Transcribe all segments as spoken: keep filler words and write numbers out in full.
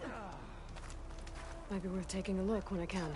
Might be worth taking a look when I can.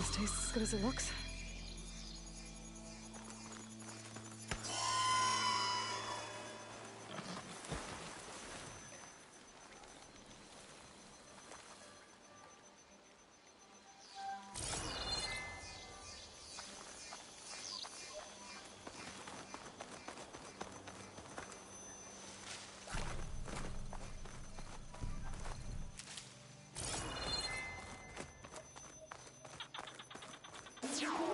This tastes as good as it looks. You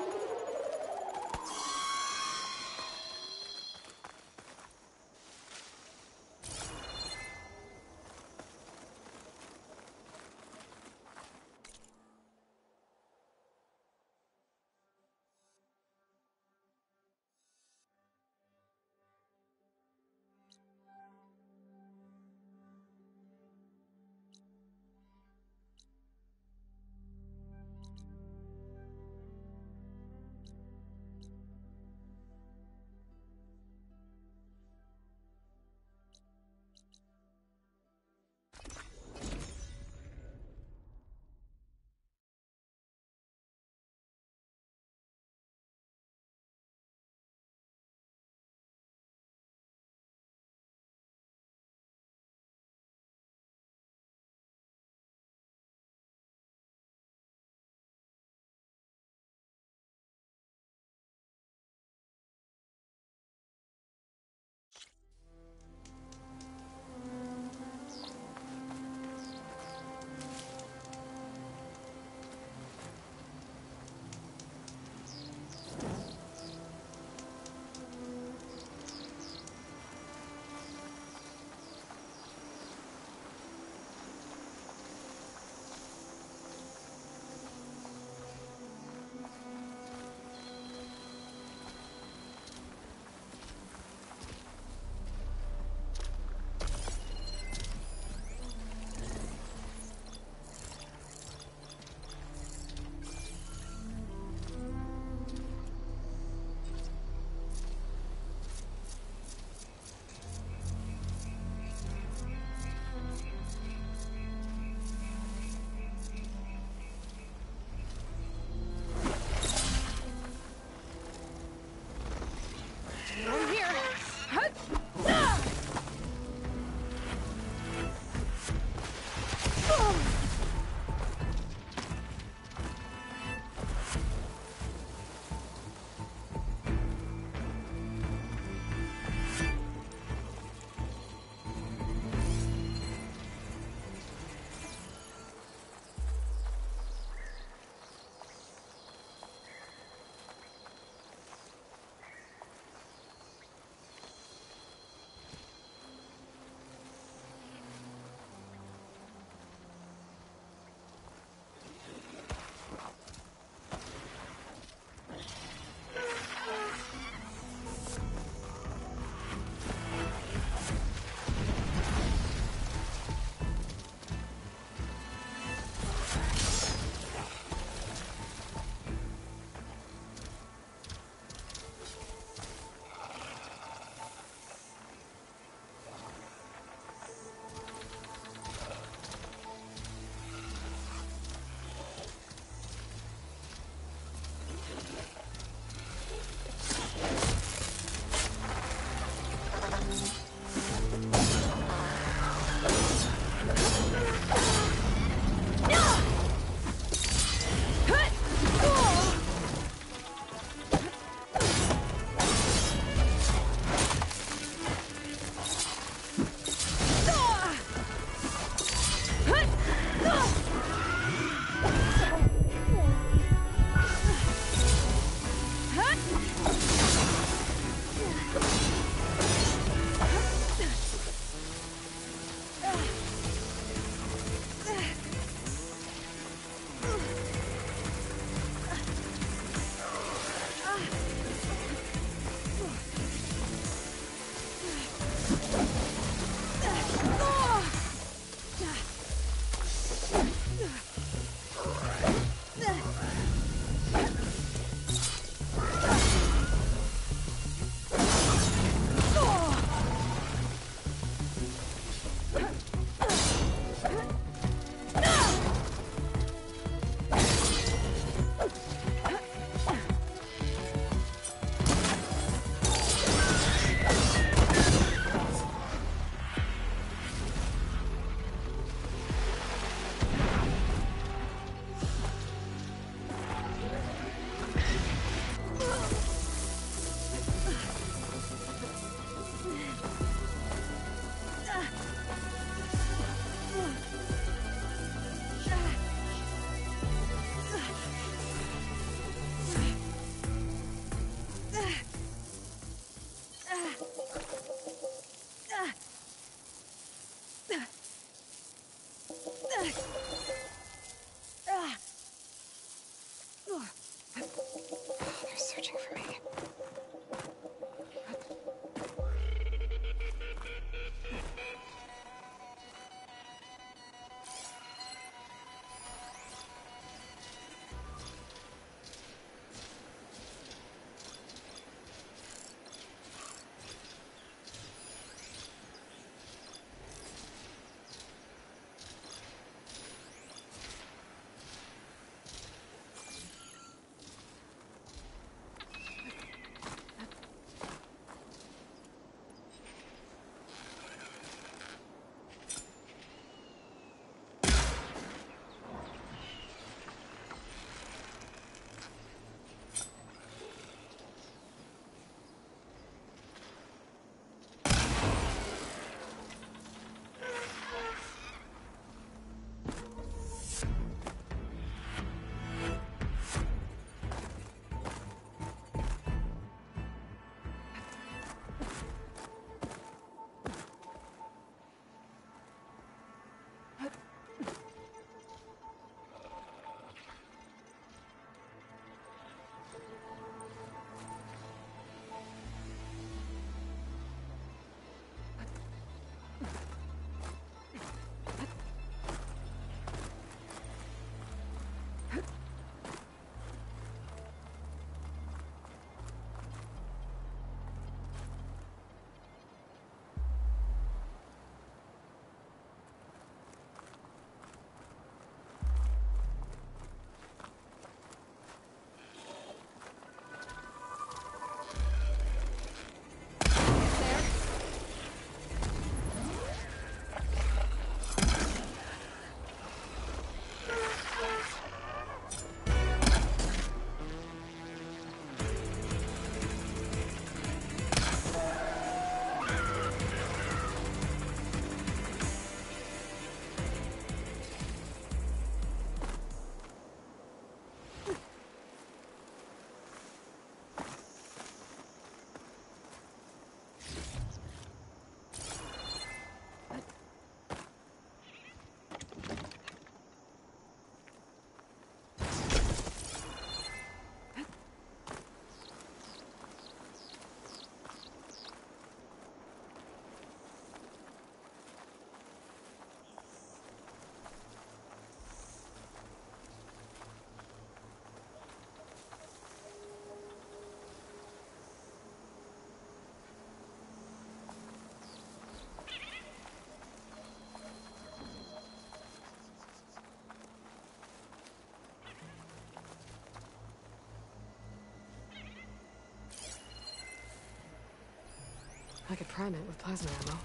I could prime it with plasma ammo.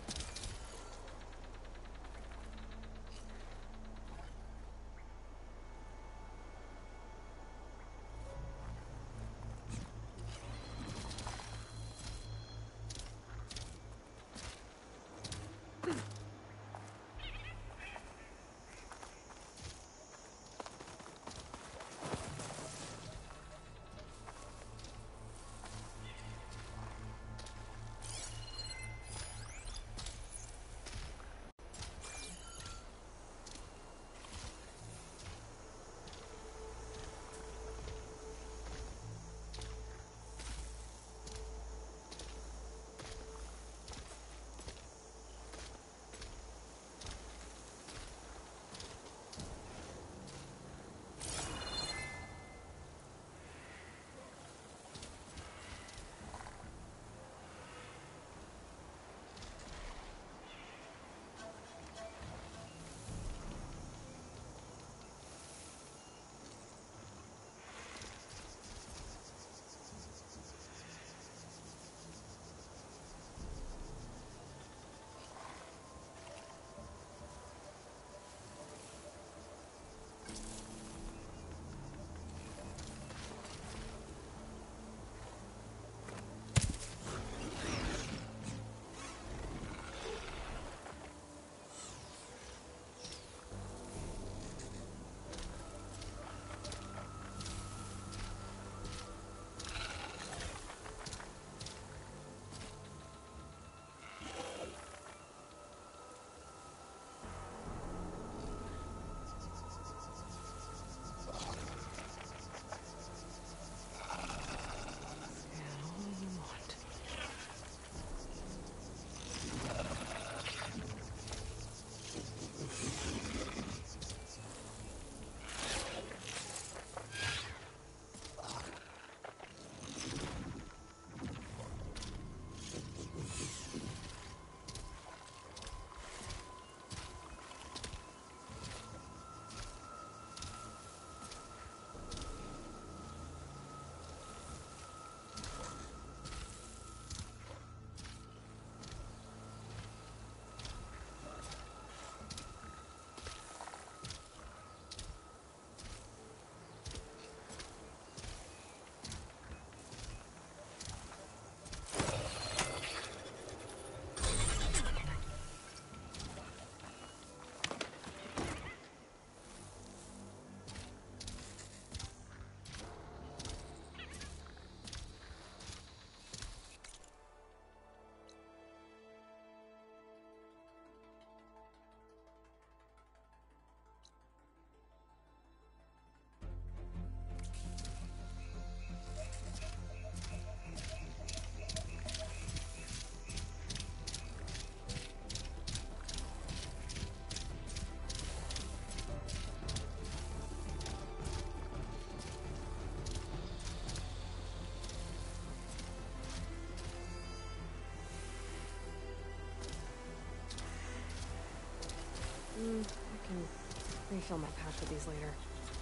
Mm, I can refill my pack with these later.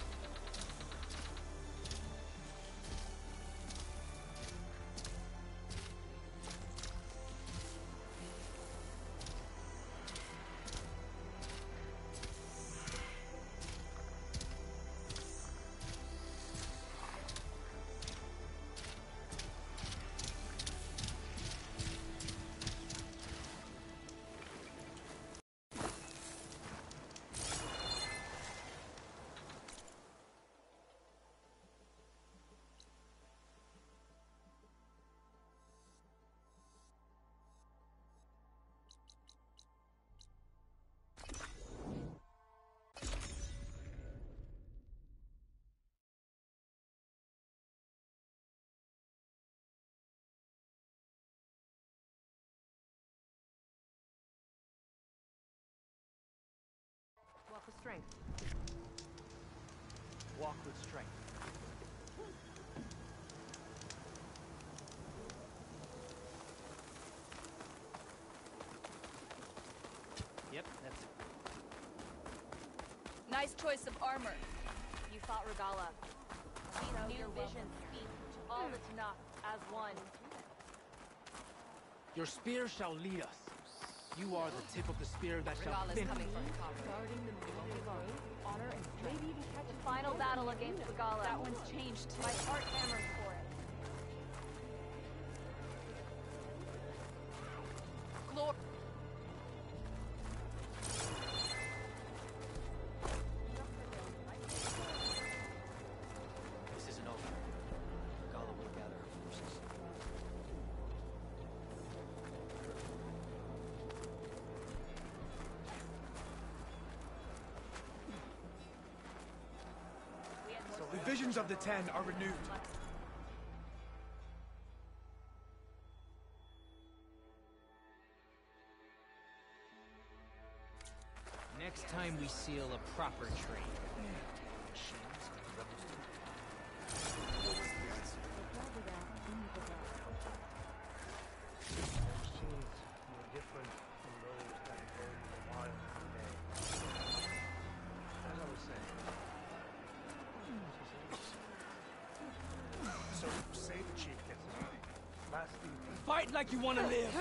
Walk with strength. Walk with strength. Yep, that's it. Nice choice of armor. You fought Regala. These new visions speak to all that's not as one. Your spear shall lead us. You are the tip of the spear that shall Regala's fin- coming for Hikari. Guarding the middle of road, honor and maybe even catch The final battle against Regala. That one's changed too. My heart hammers for it. Glory. This isn't over. Regala will gather her forces. We had more The visions of the Ten are renewed. Next time we seal a proper trade. Machines and rebels too. Machines were different from those that roam the wild today. As I was saying. So say the chief gets it right. Last evening, Fight like you want to live!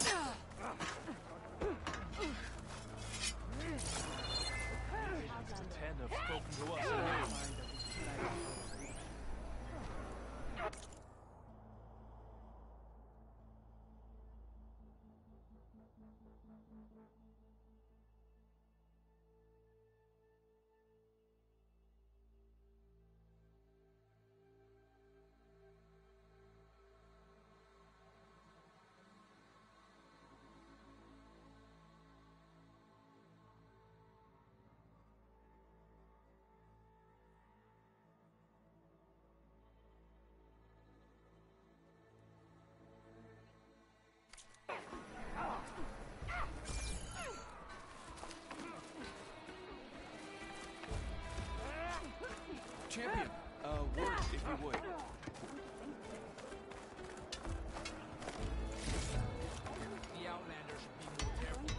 The Ten have spoken to us already. Champion, uh, word, if you would. The Outlander should be more careful.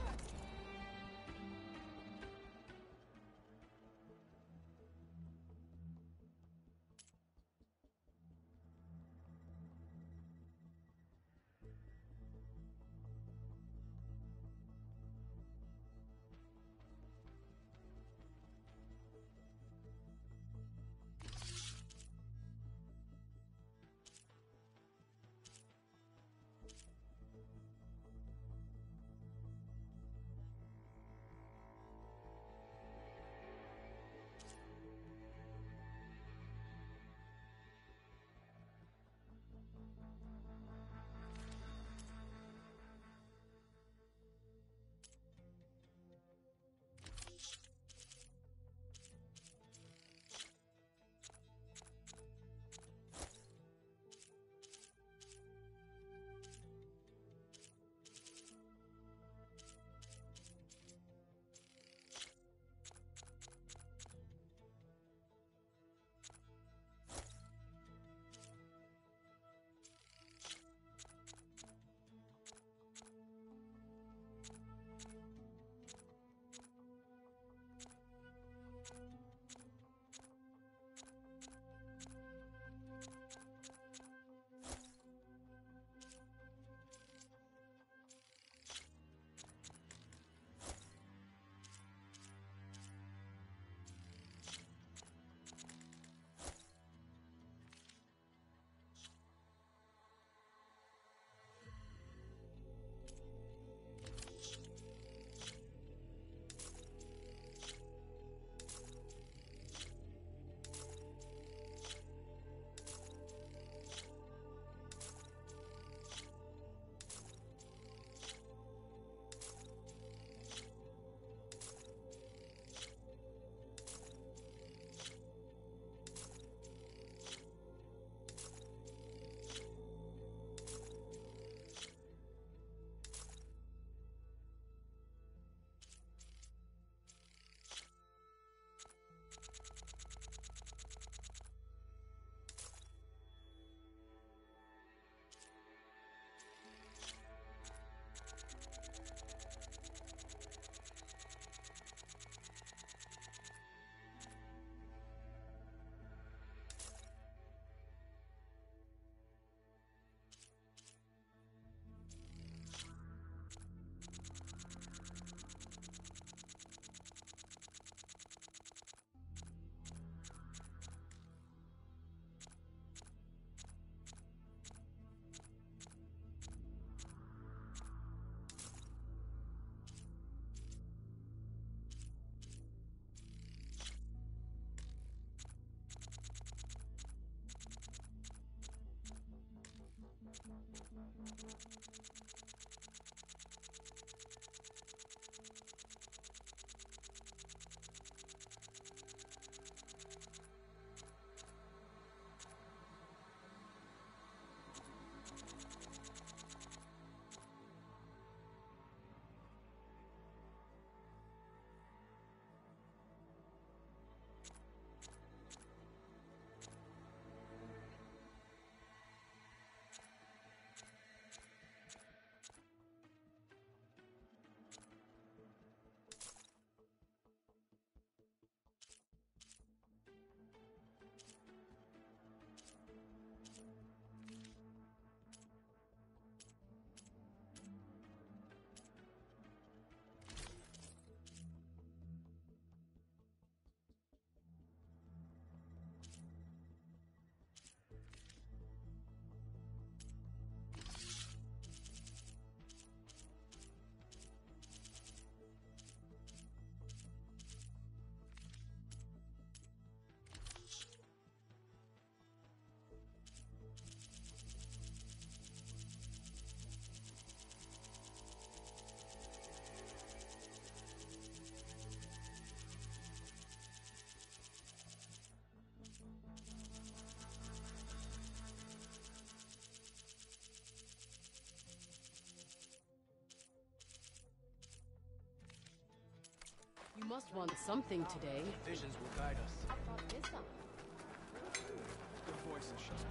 must want something today. Visions will guide us. What is that? Your voice is just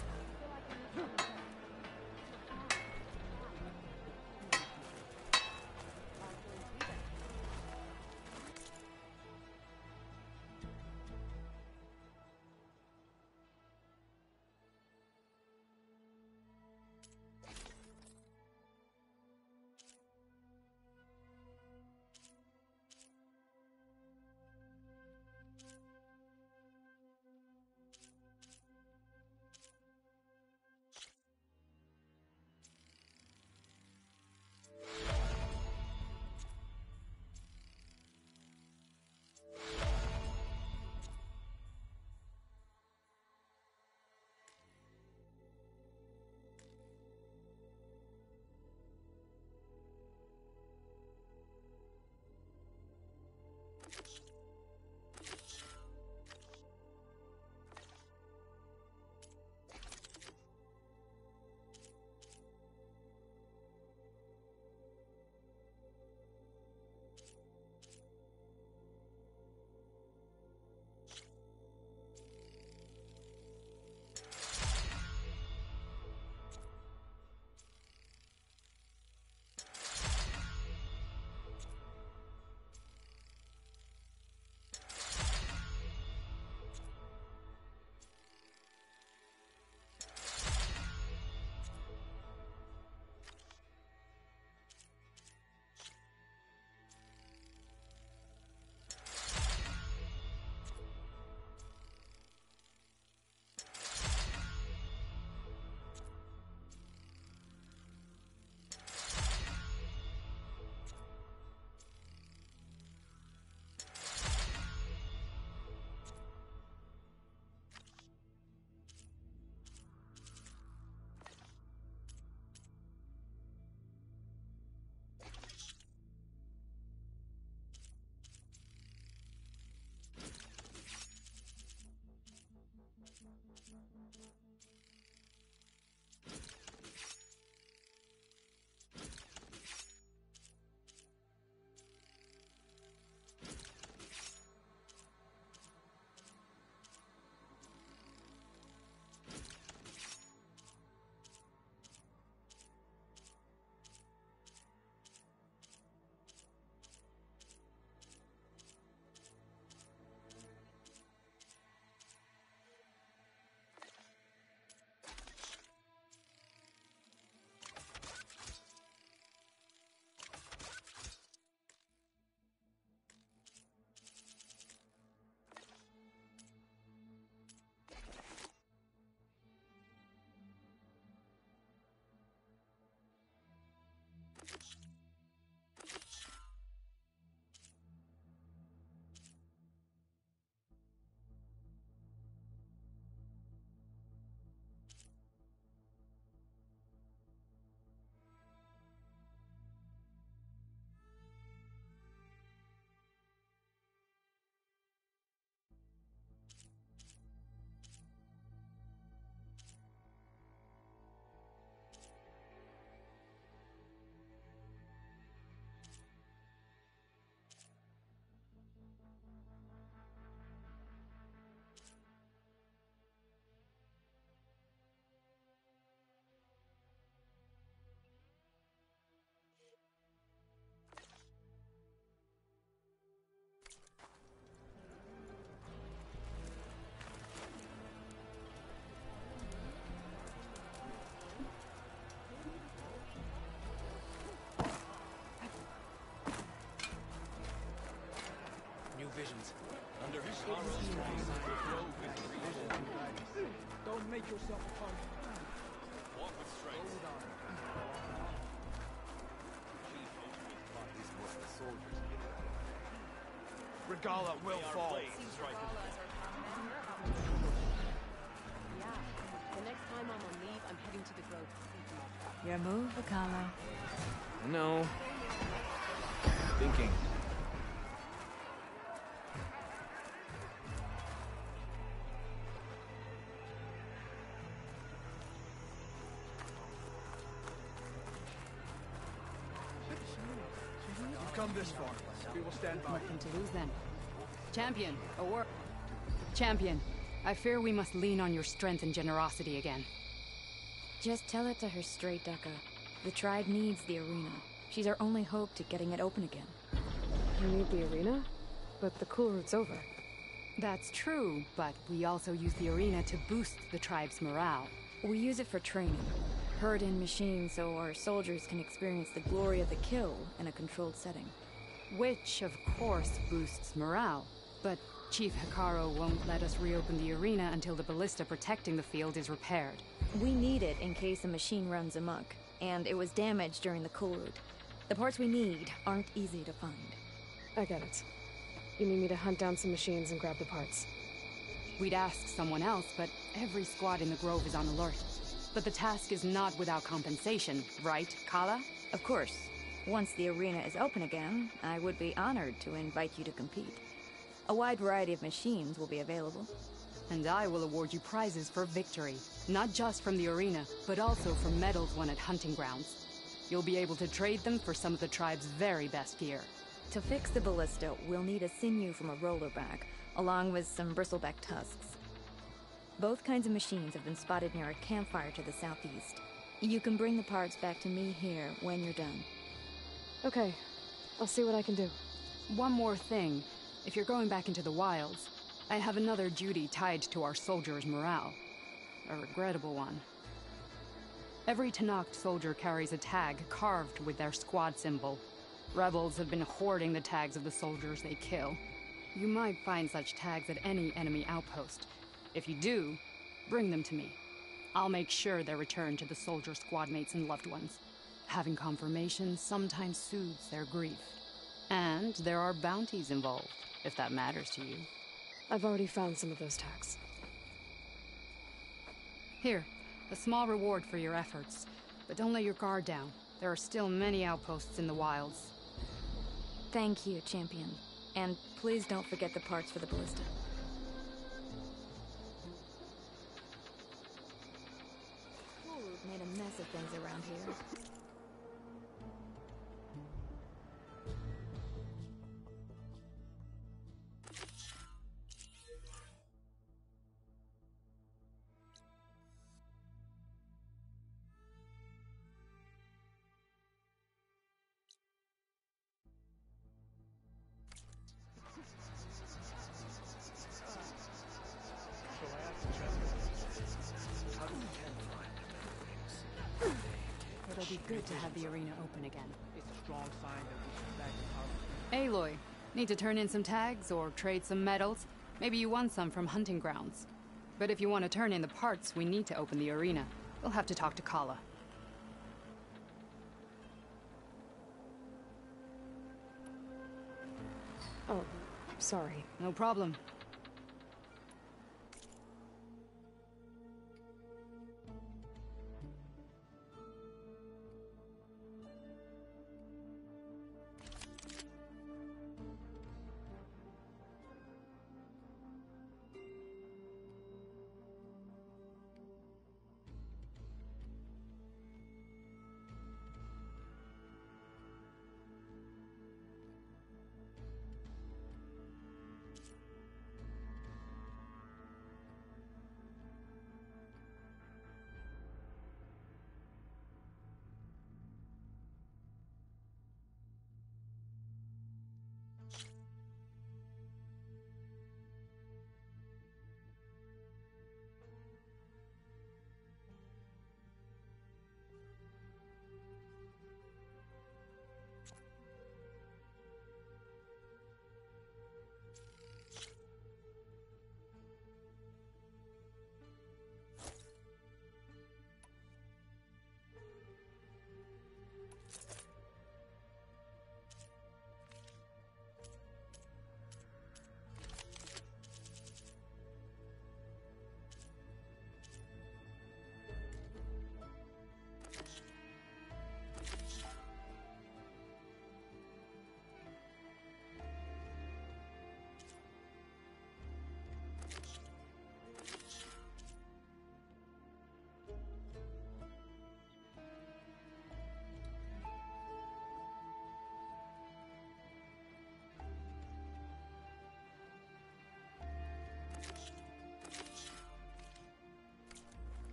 visions. Under his sorrows, Don't make yourself a target. walk with strength. These must the soldiers get it. Regala will fall. Yeah. The next time I'm on leave, I'm heading to the grove to see Mothra. Your move, Vakala. No. Thinking. You've come come this far. We will stand by. Nothing to lose then. Champion, a word. Champion, I fear we must lean on your strength and generosity again. Just tell it to her straight, Ducka. The tribe needs the arena. She's our only hope to getting it open again. You need the arena? But the cool route's over. That's true, but we also use the arena to boost the tribe's morale. We use it for training. Herd in machines so our soldiers can experience the glory of the kill in a controlled setting. Which, of course, boosts morale. But Chief Hekarro won't let us reopen the arena until the ballista protecting the field is repaired. We need it in case a machine runs amok, and it was damaged during the cool route. The parts we need aren't easy to find. I get it. You need me to hunt down some machines and grab the parts. We'd ask someone else, but every squad in the Grove is on alert. But the task is not without compensation, right, Kala? Of course. Once the arena is open again, I would be honored to invite you to compete. A wide variety of machines will be available. And I will award you prizes for victory. Not just from the arena, but also for medals won at hunting grounds. You'll be able to trade them for some of the tribe's very best gear. To fix the ballista, we'll need a sinew from a rollerback, along with some bristleback tusks. Both kinds of machines have been spotted near a campfire to the southeast. You can bring the parts back to me here when you're done. Okay. I'll see what I can do. One more thing. If you're going back into the wilds, I have another duty tied to our soldiers' morale. A regrettable one. Every Tenakth soldier carries a tag carved with their squad symbol. Rebels have been hoarding the tags of the soldiers they kill. You might find such tags at any enemy outpost. If you do, bring them to me. I'll make sure they're returned to the soldier squad mates and loved ones. Having confirmation sometimes soothes their grief. And there are bounties involved, if that matters to you. I've already found some of those tags. Here, a small reward for your efforts. But don't let your guard down. There are still many outposts in the wilds. Thank you, Champion. And please don't forget the parts for the ballista. We've made a mess of things around here. It'll be good to have the arena open again. It's a strong sign that we should back the power. Aloy, need to turn in some tags or trade some medals? Maybe you won some from hunting grounds. But if you want to turn in the parts, we need to open the arena. We'll have to talk to Kala. Oh, sorry. No problem.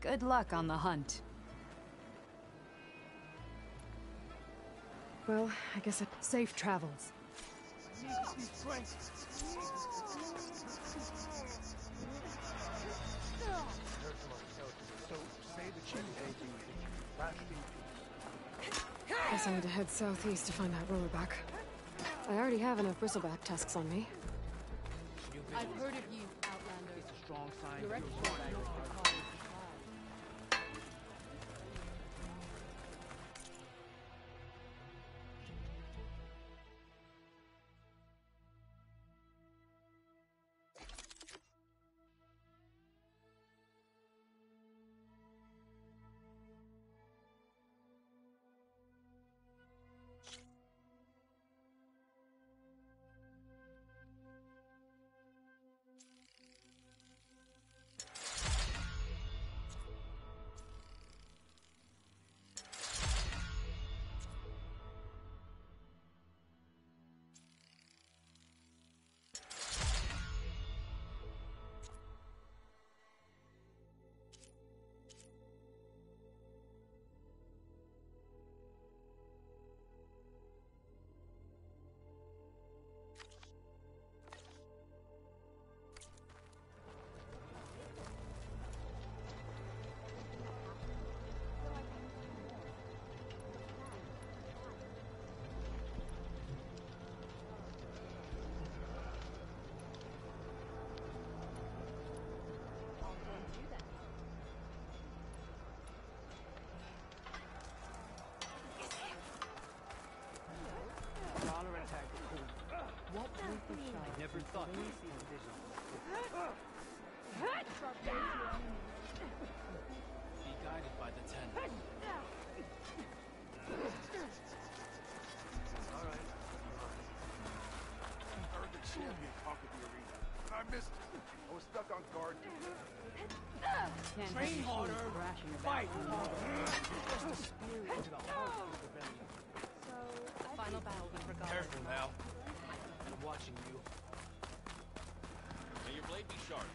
Good luck on the hunt. Well, I guess I... Safe travels. So, say the chief anything lashed into. Guess I need to head southeast to find that rollerback. I already have enough bristleback tusks on me. I've heard of you, Outlander. It's a strong sign. Your that exploits you're are right. not hard to find. Dollar attack. What proof of shine? Never thought to see a vision. Be guided by the ten. Alright. I heard the champion talk at the arena. I missed it. I was stuck on guard. Can't Train have harder. machines thrashing about. Fight harder. Just a spear into the heart of the rebellion. Final battle with Regala. Careful now. I'm watching you. May your blade be sharp.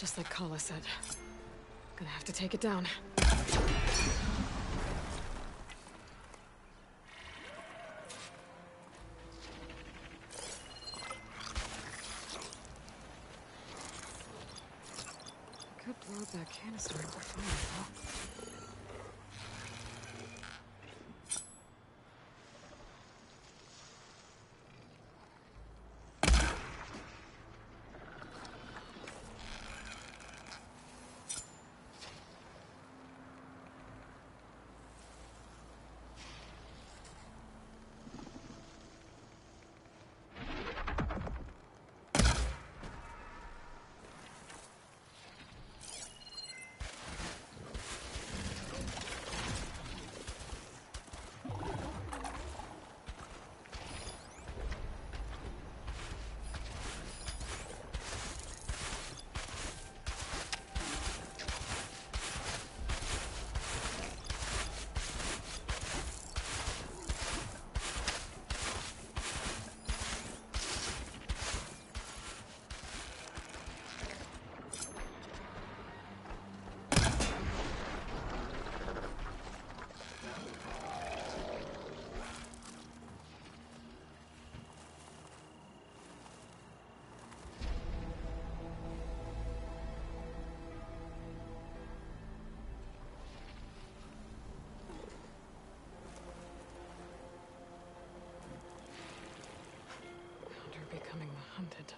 Just like Kala said. Gonna have to take it down. Could blow up that canister into fire, though. Becoming the hunted.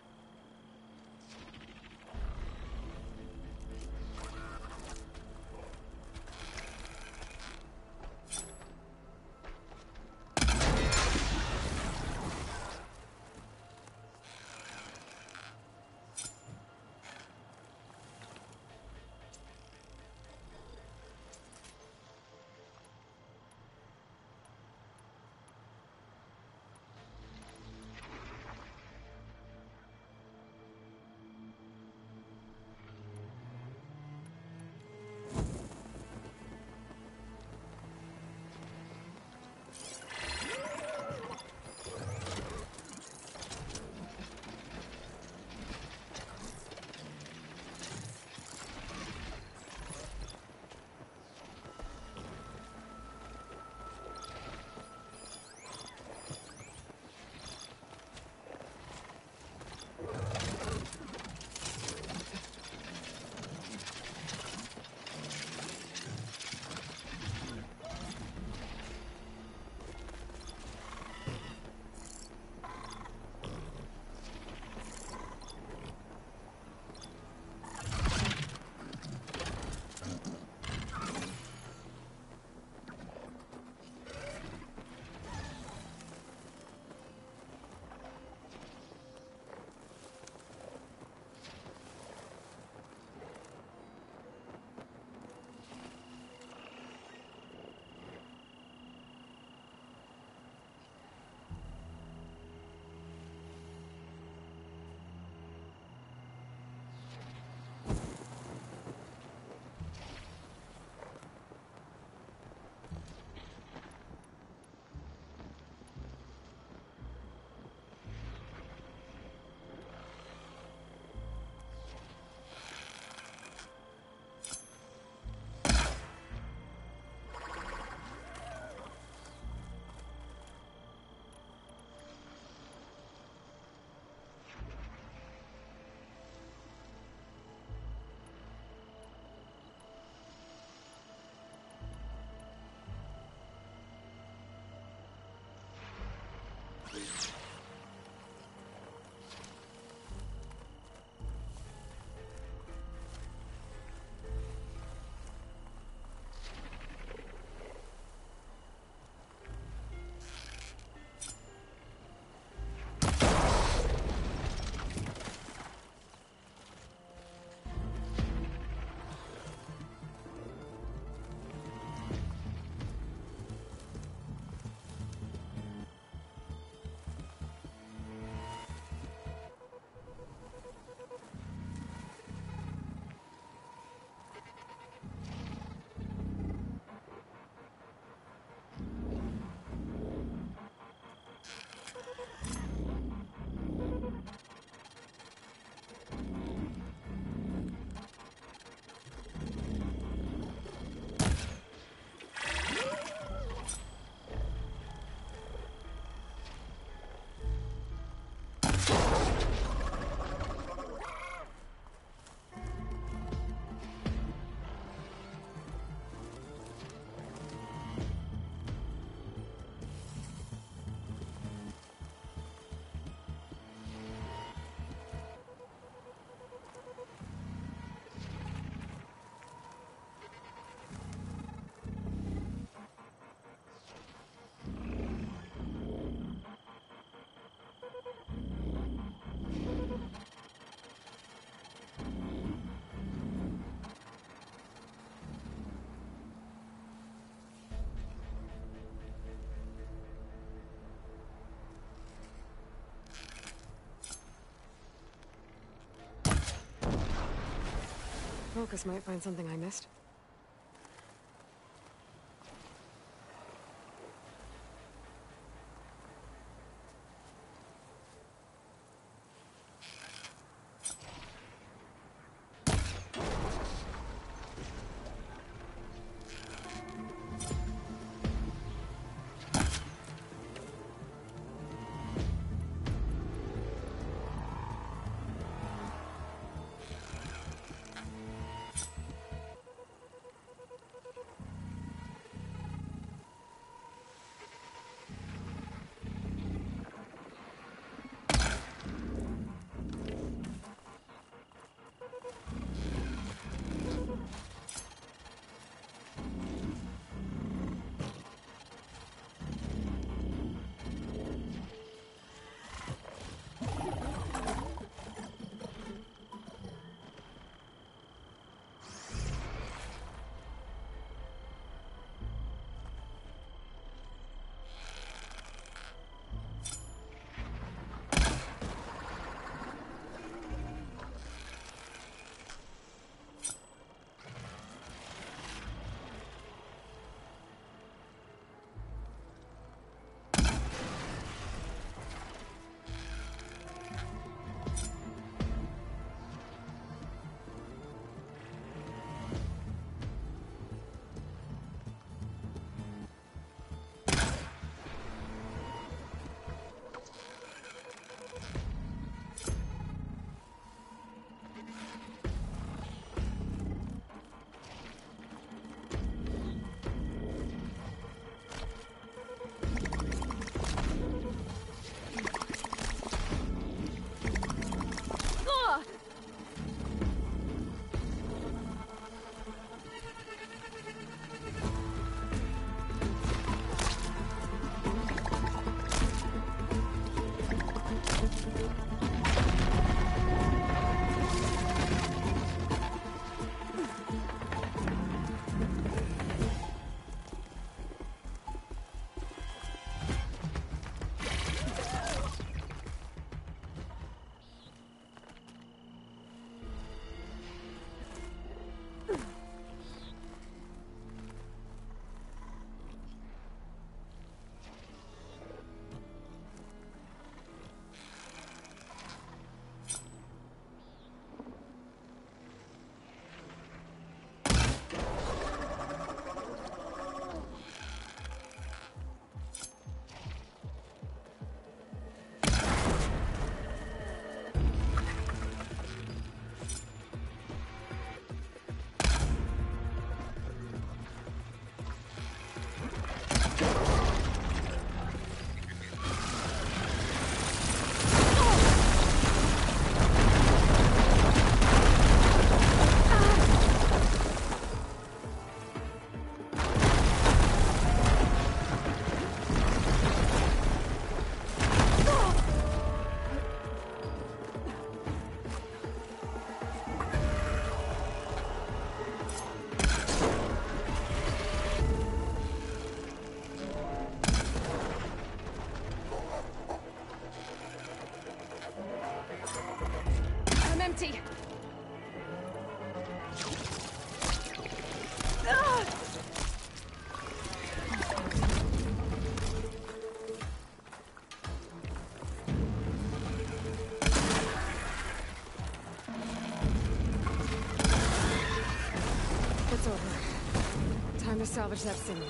Focus might find something I missed. empty. It's over. Time to salvage that sinew.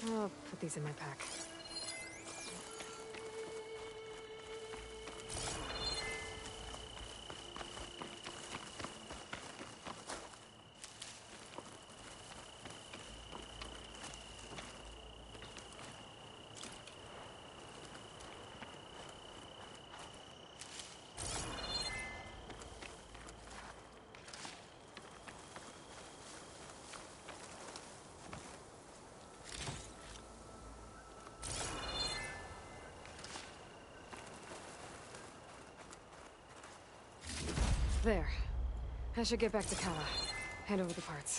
I'll put these in my pack. There. I should get back to Kala. Hand over the parts.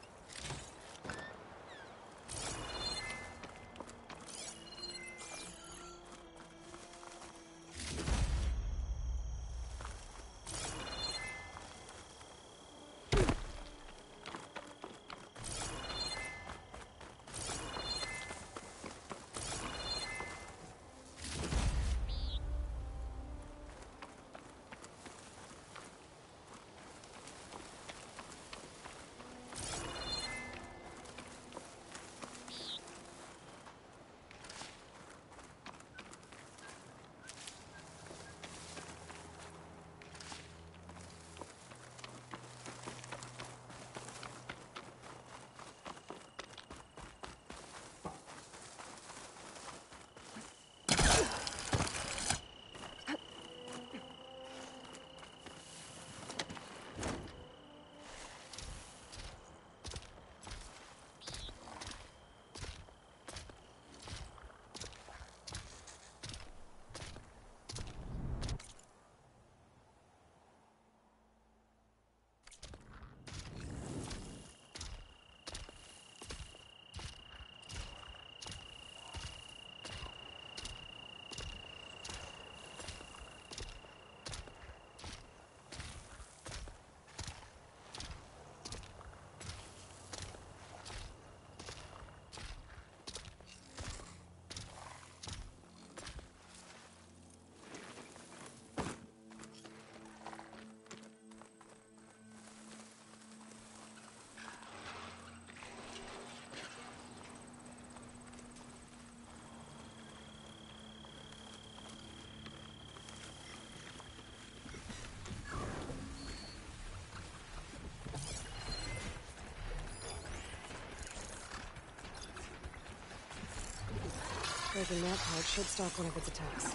Breaking that part should stop one of its attacks.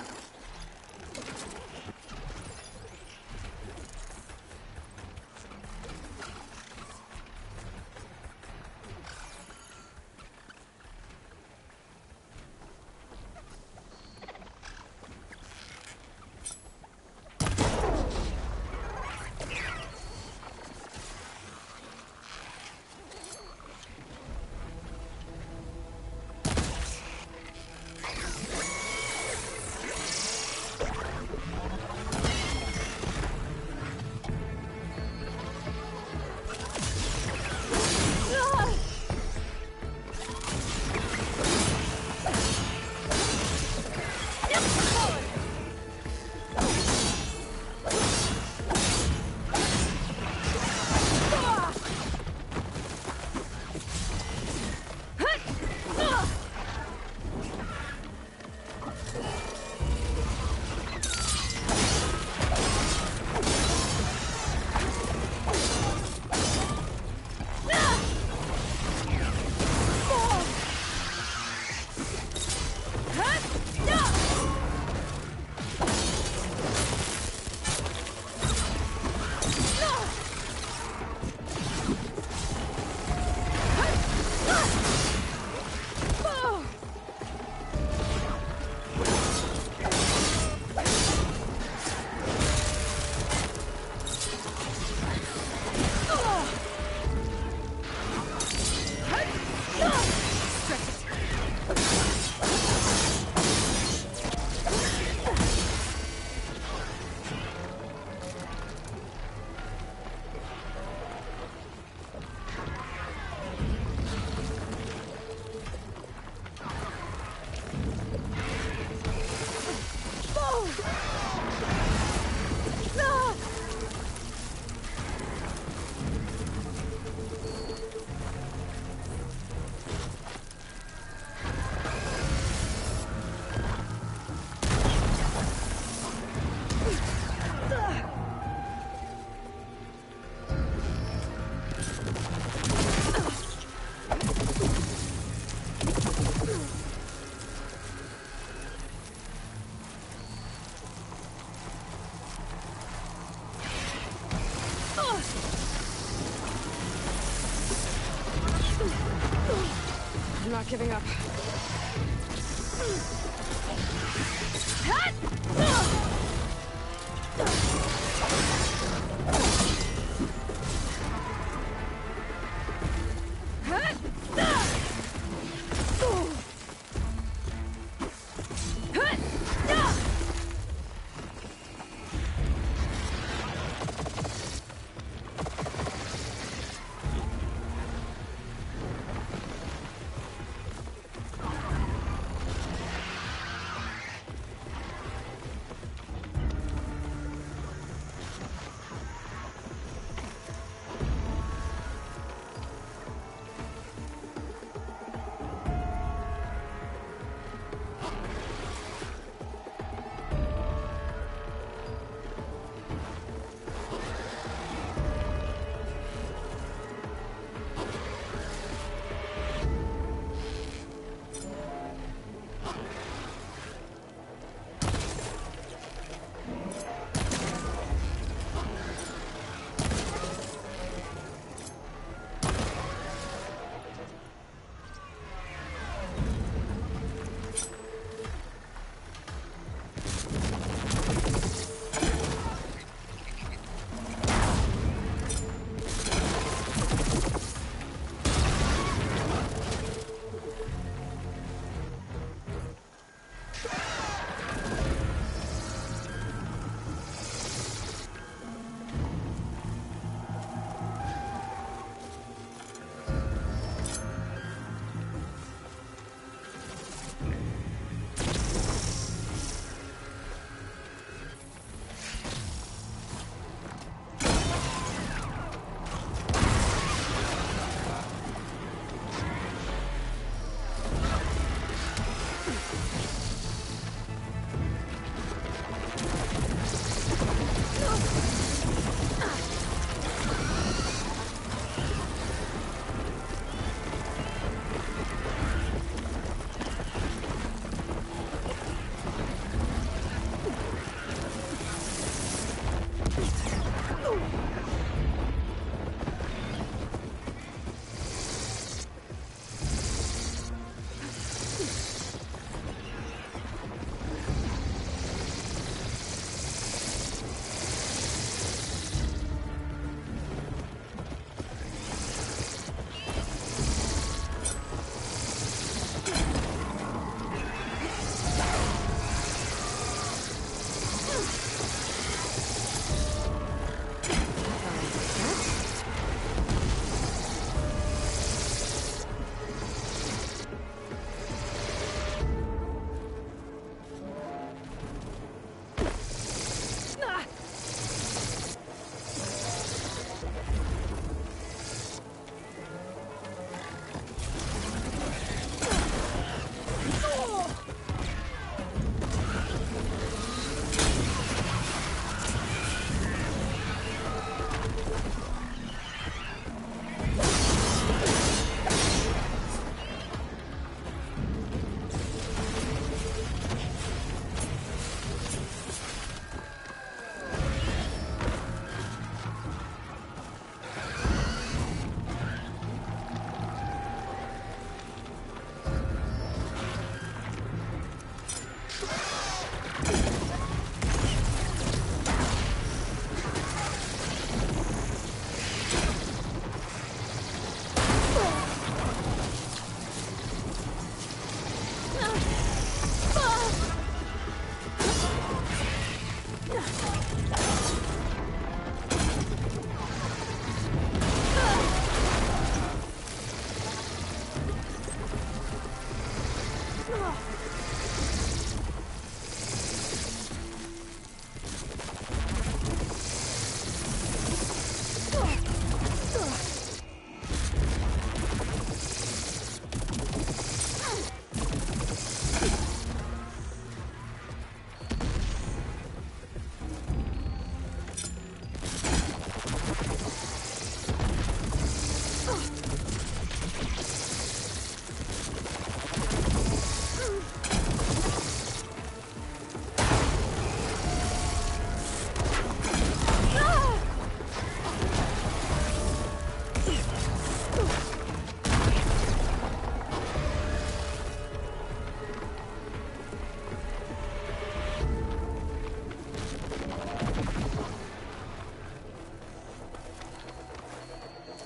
I'm not giving up.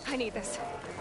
I need this.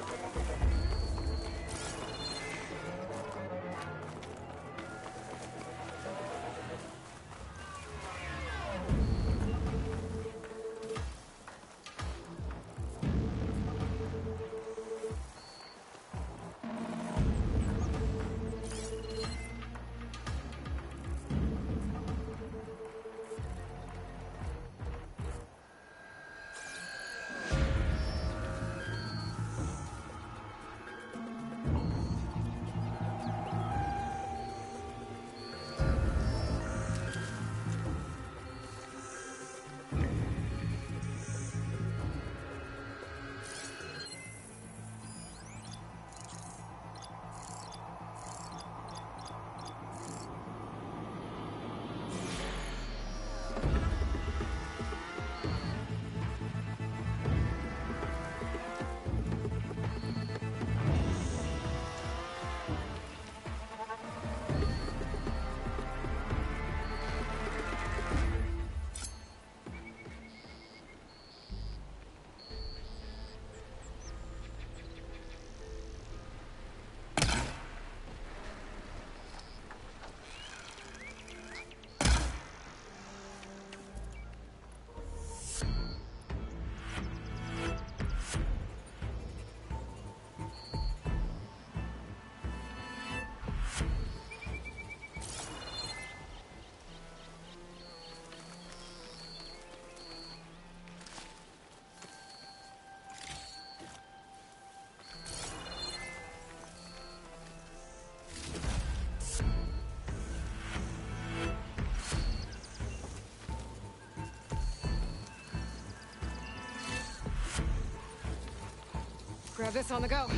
Grab this on the go.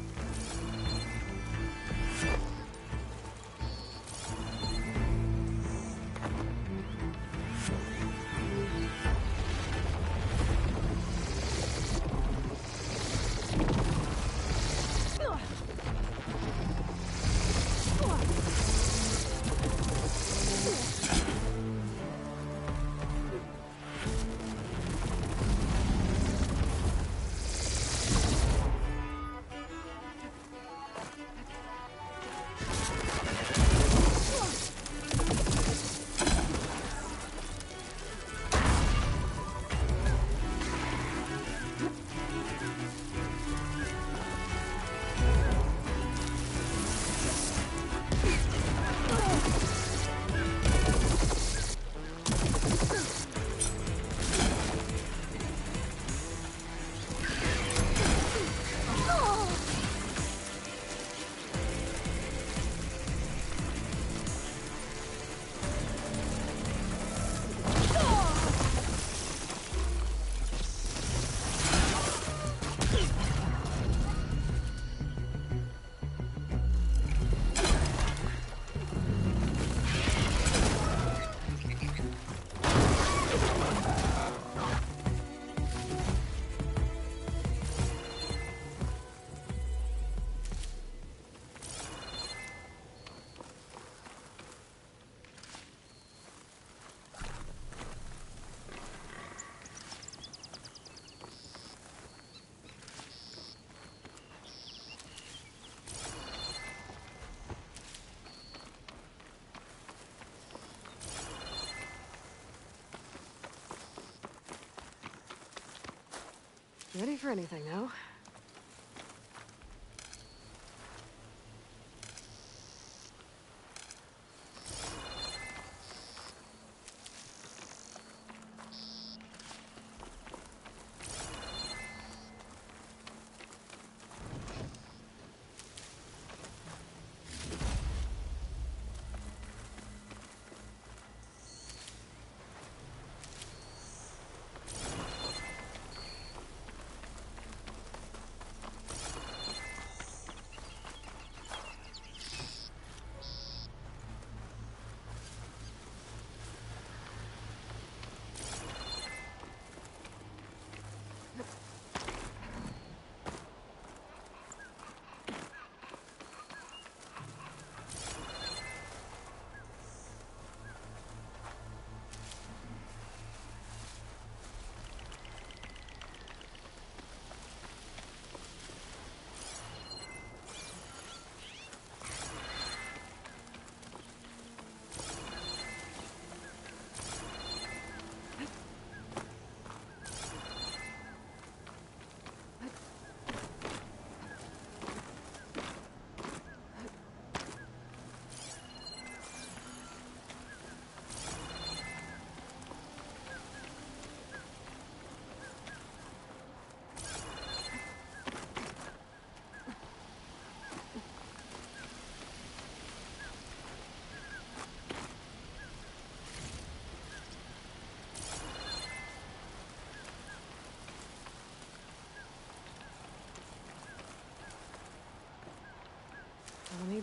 Ready for anything now?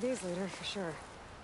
days later, for sure.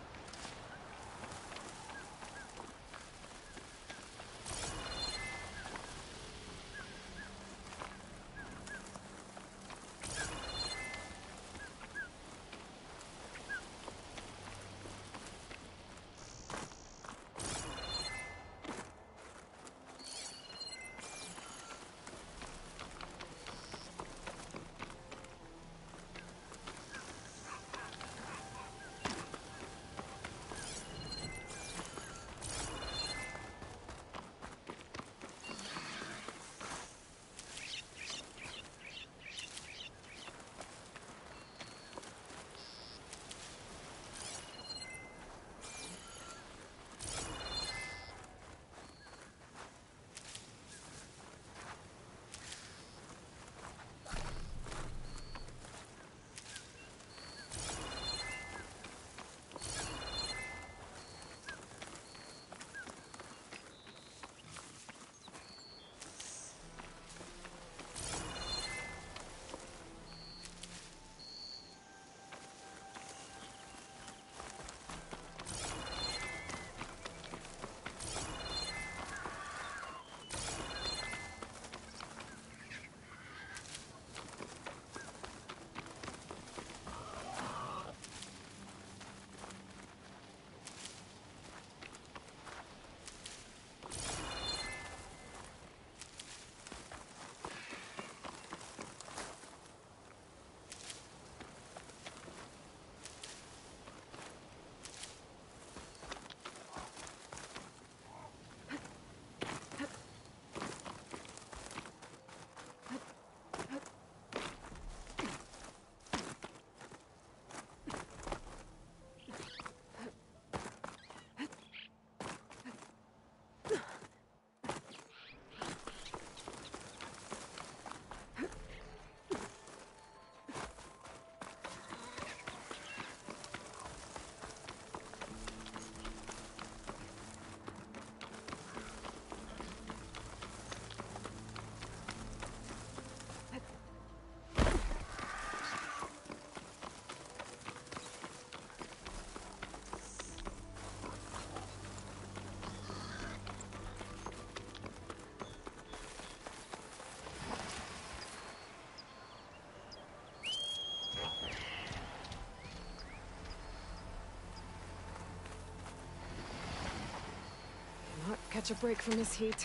Not catch a break from this heat.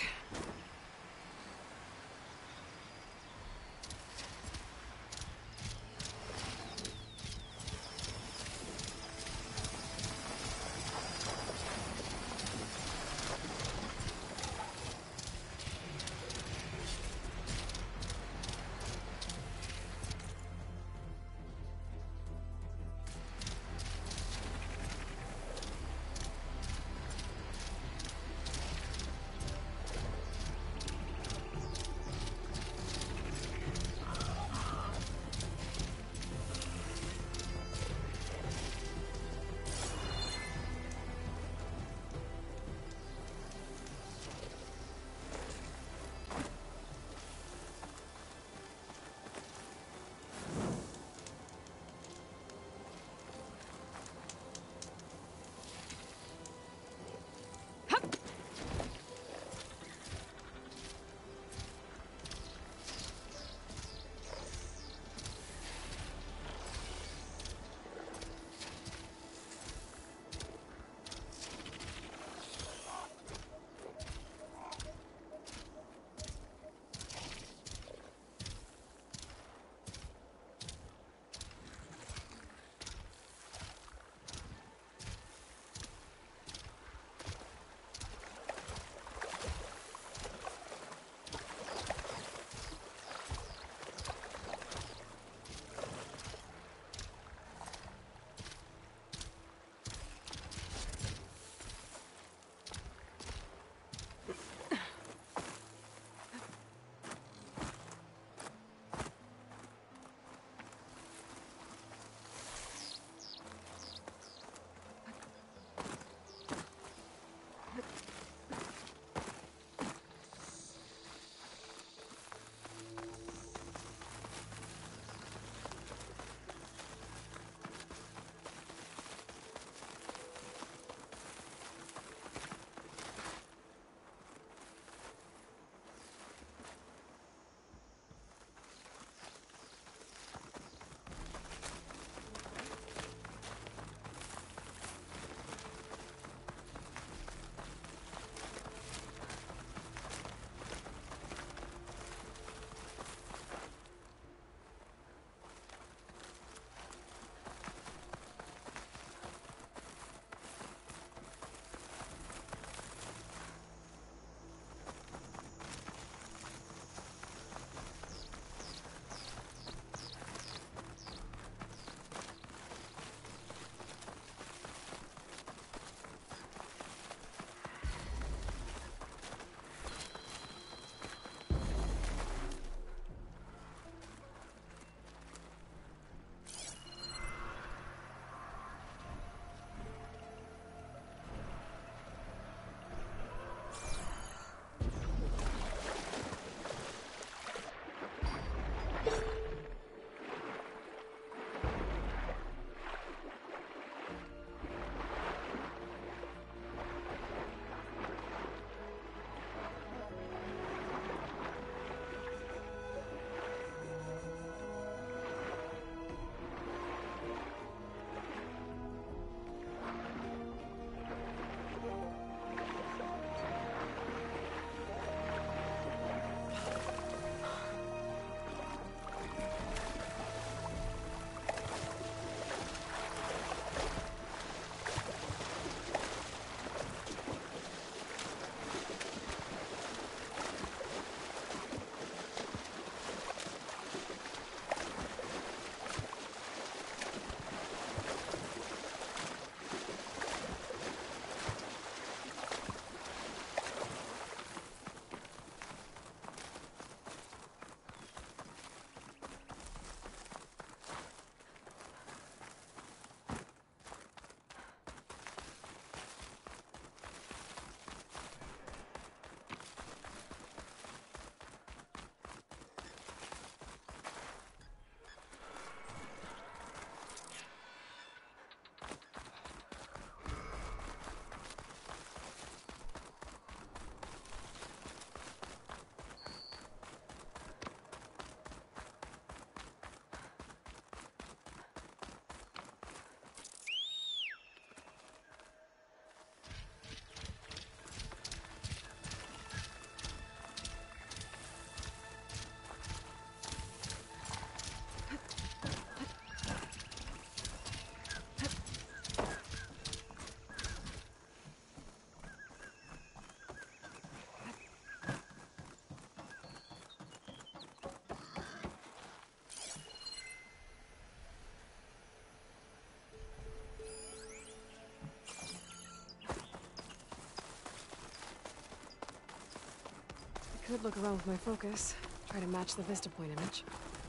Could look around with my focus. Try to match the vista point image.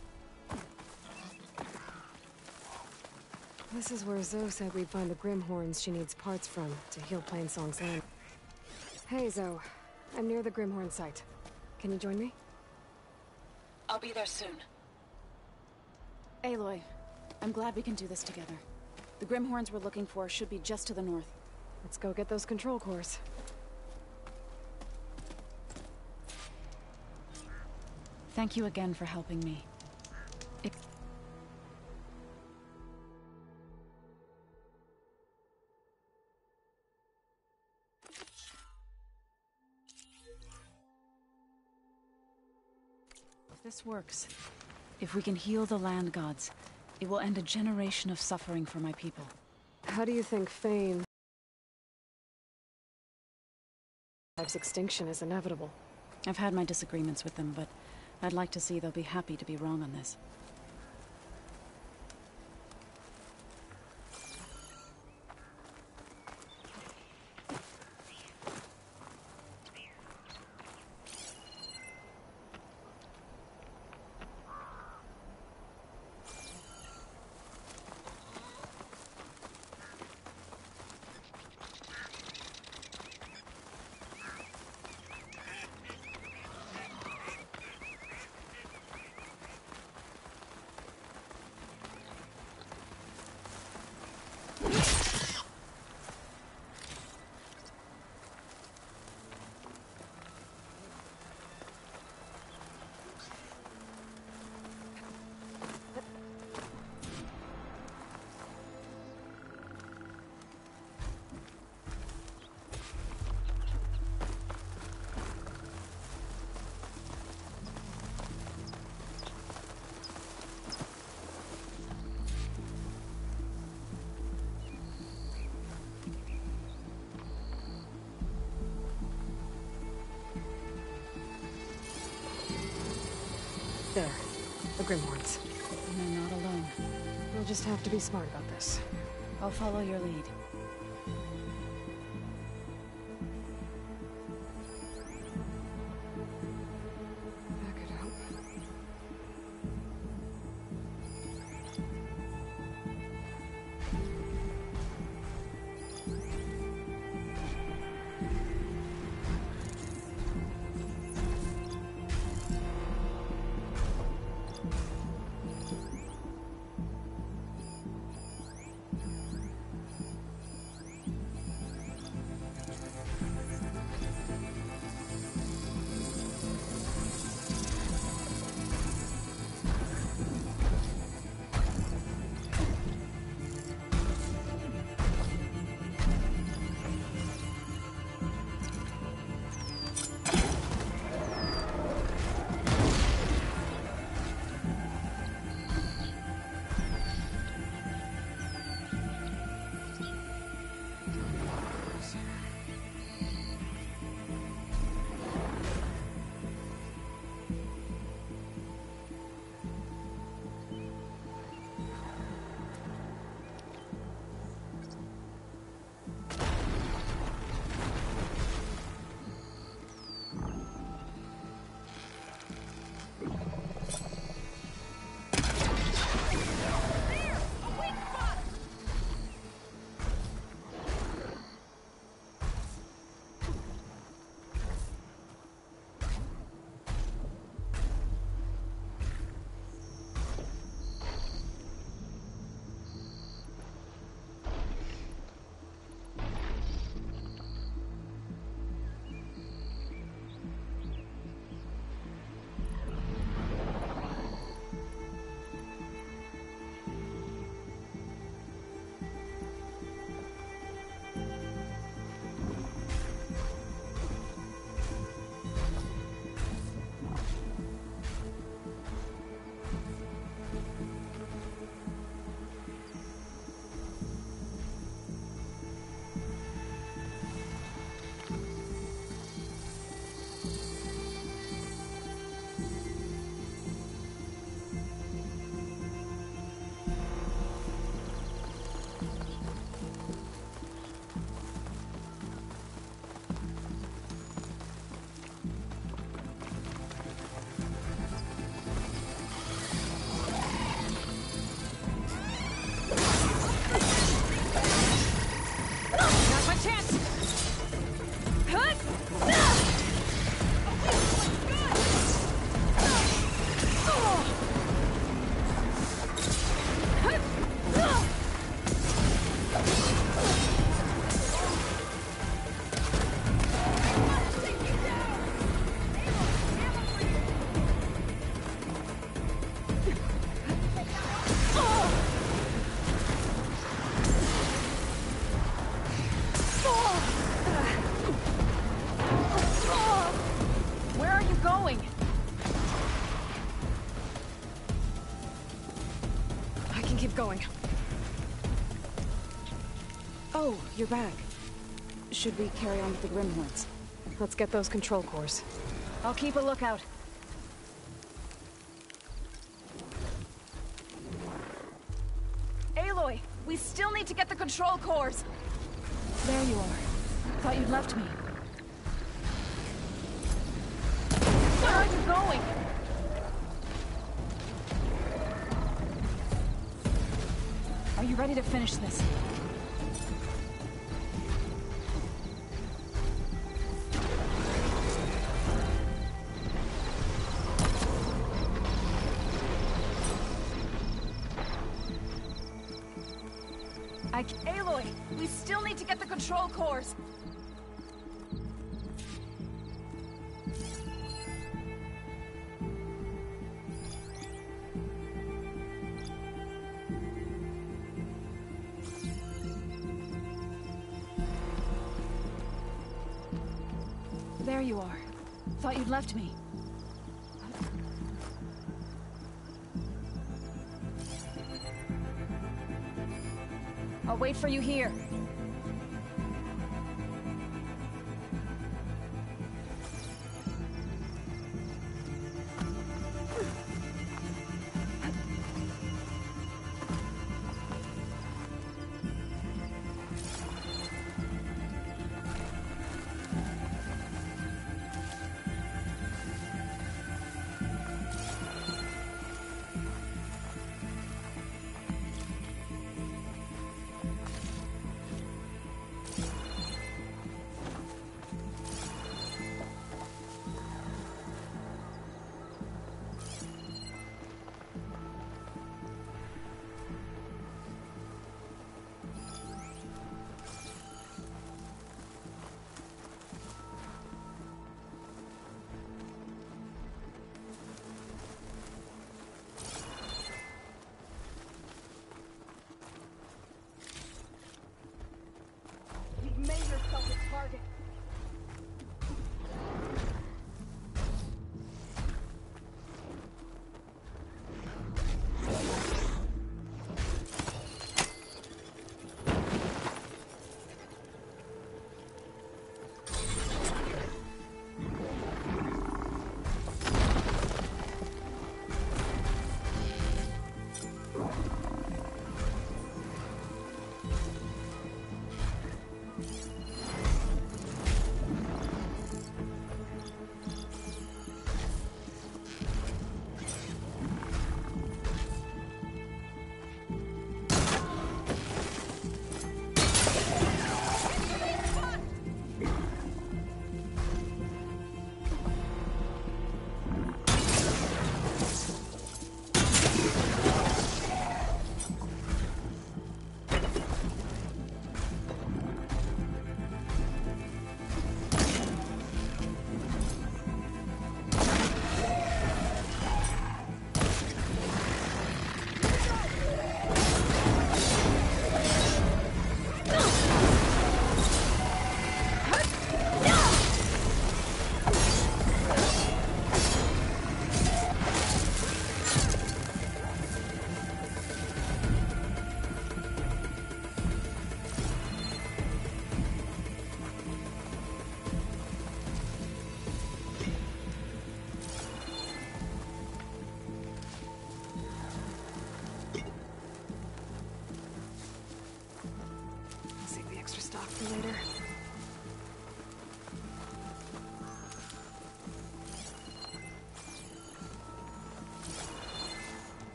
This is where Zoe said we'd find the Grimhorns she needs parts from to heal Plainsong's land. Hey, Zoe. I'm near the Grimhorn site. Can you join me? I'll be there soon. Aloy, I'm glad we can do this together. The Grimhorns we're looking for should be just to the north. Let's go get those control cores. Thank you again for helping me. It If this works, if we can heal the land gods, it will end a generation of suffering for my people. How do you think Fane... Tribe's extinction is inevitable? I've had my disagreements with them, but I'd like to see they'll be happy to be wrong on this. There. The Grimhorns. And they're not alone. We'll just have to be smart about this. I'll follow your lead. Back it up. can keep going. Oh, you're back. Should we carry on with the Grimhorns? Let's get those control cores. I'll keep a lookout. Aloy, we still need to get the control cores. There you are. Thought you'd left me. Where are you going? Are you ready to finish this? I c- Aloy, we still need to get the control cores. There you are. Thought you'd left me. I'll wait for you here.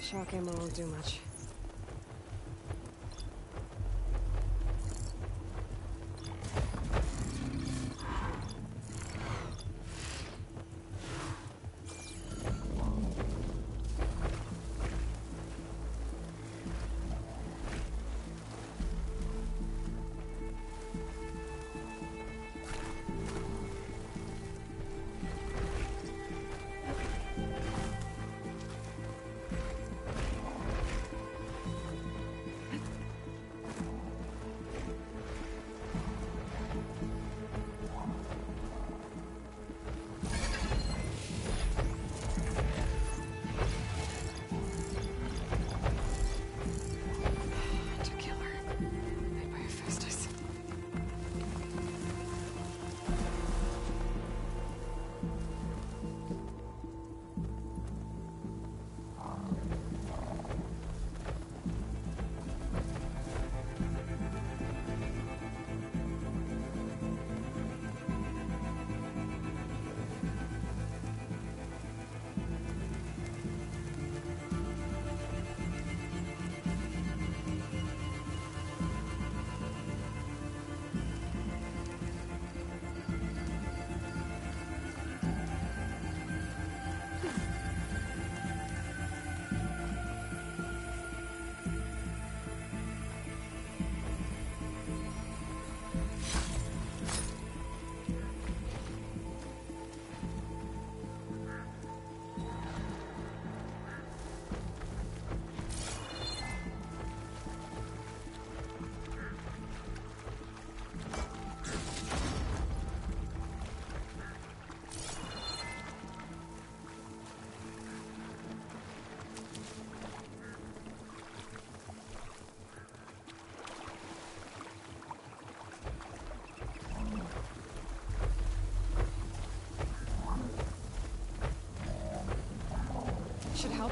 Shock ammo won't do much. Should help.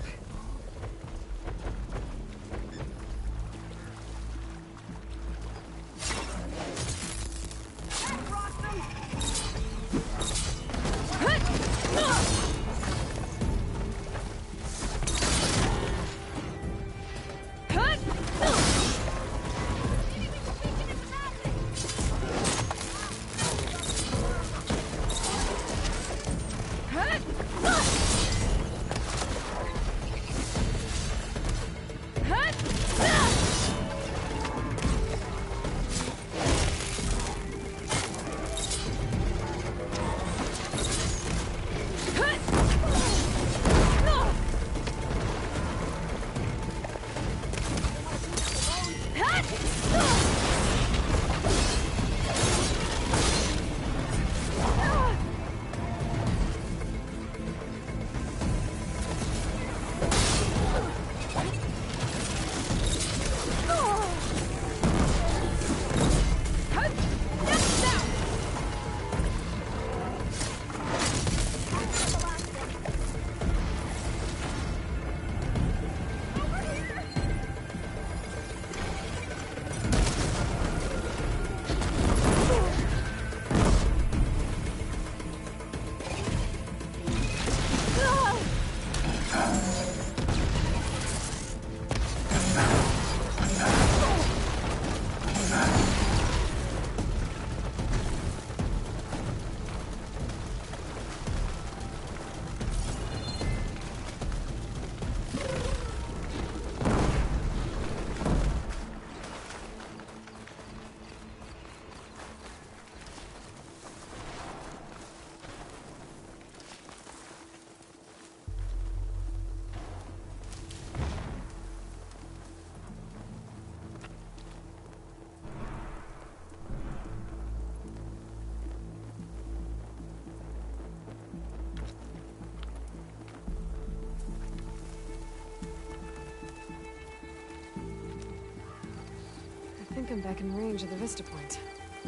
I think I'm back in range of the Vista Point.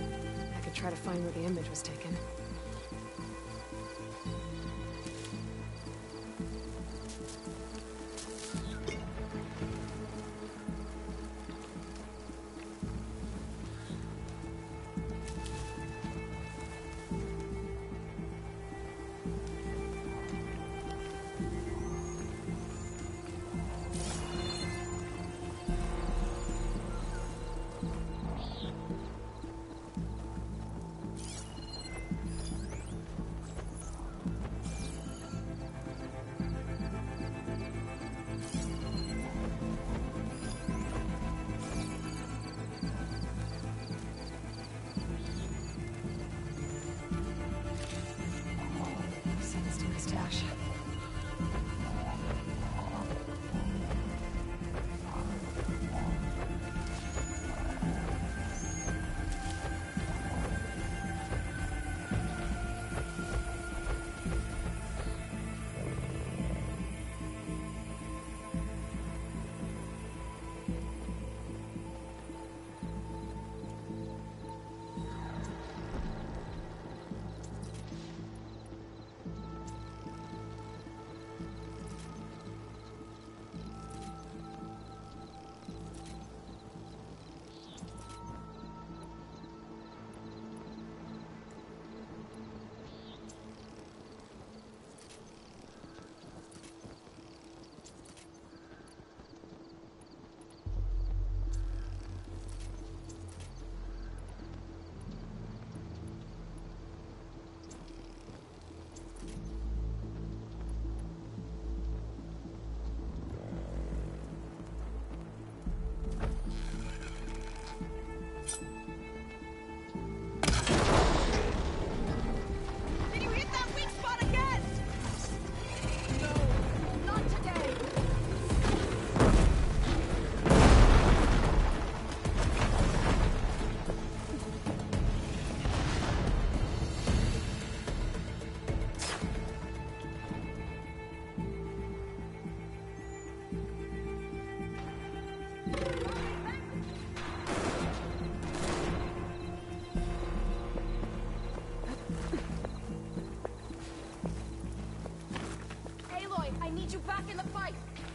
I could try to find where the image was taken. Send this to my stash. Aloy, I need you back in the fight!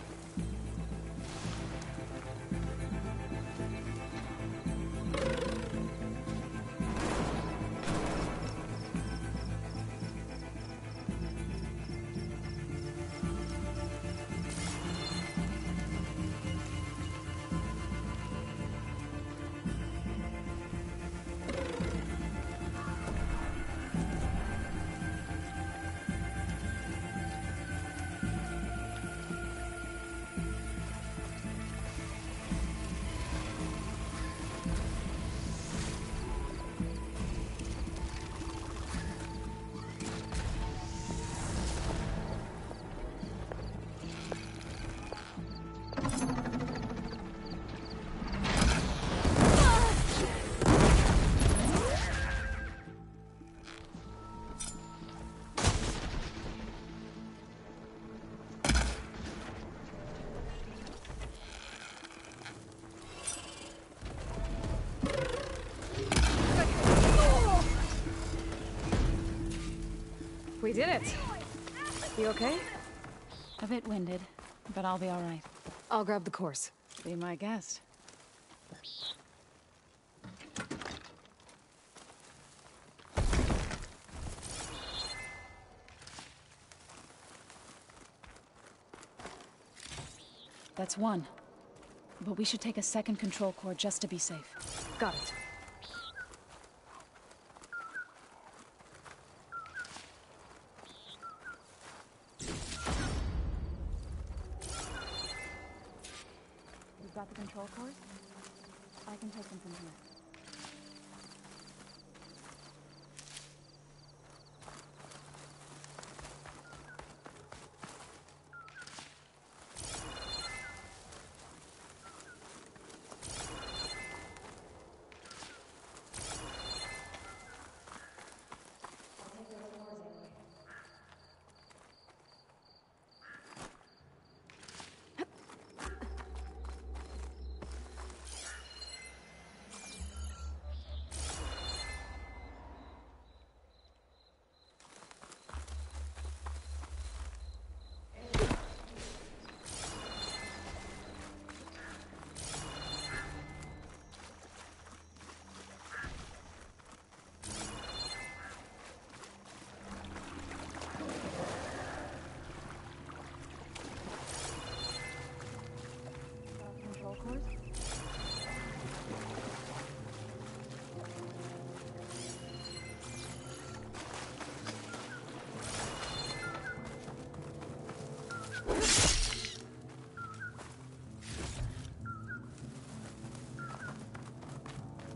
We did it! You okay? A bit winded, but I'll be all right. I'll grab the course. Be my guest. That's one. But we should take a second control core just to be safe. Got it. You've got the control cores? I can take them from here.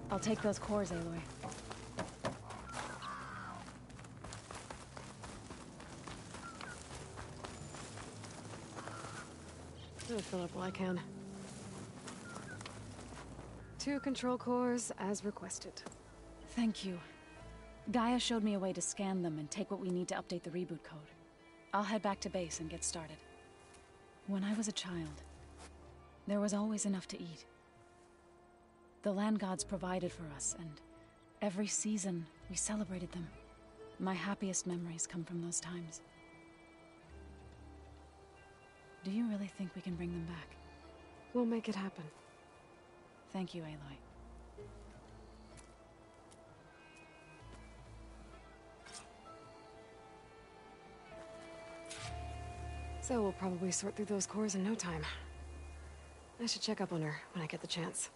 I'll take those cores, Aloy. I'll fill up while I can. Two control cores, as requested. Thank you. Gaia showed me a way to scan them and take what we need to update the reboot code. I'll head back to base and get started. When I was a child, there was always enough to eat. The land gods provided for us, and every season we celebrated them. My happiest memories come from those times. Do you really think we can bring them back? We'll make it happen. Thank you, Aloy. So we'll probably sort through those cores in no time. I should check up on her when I get the chance.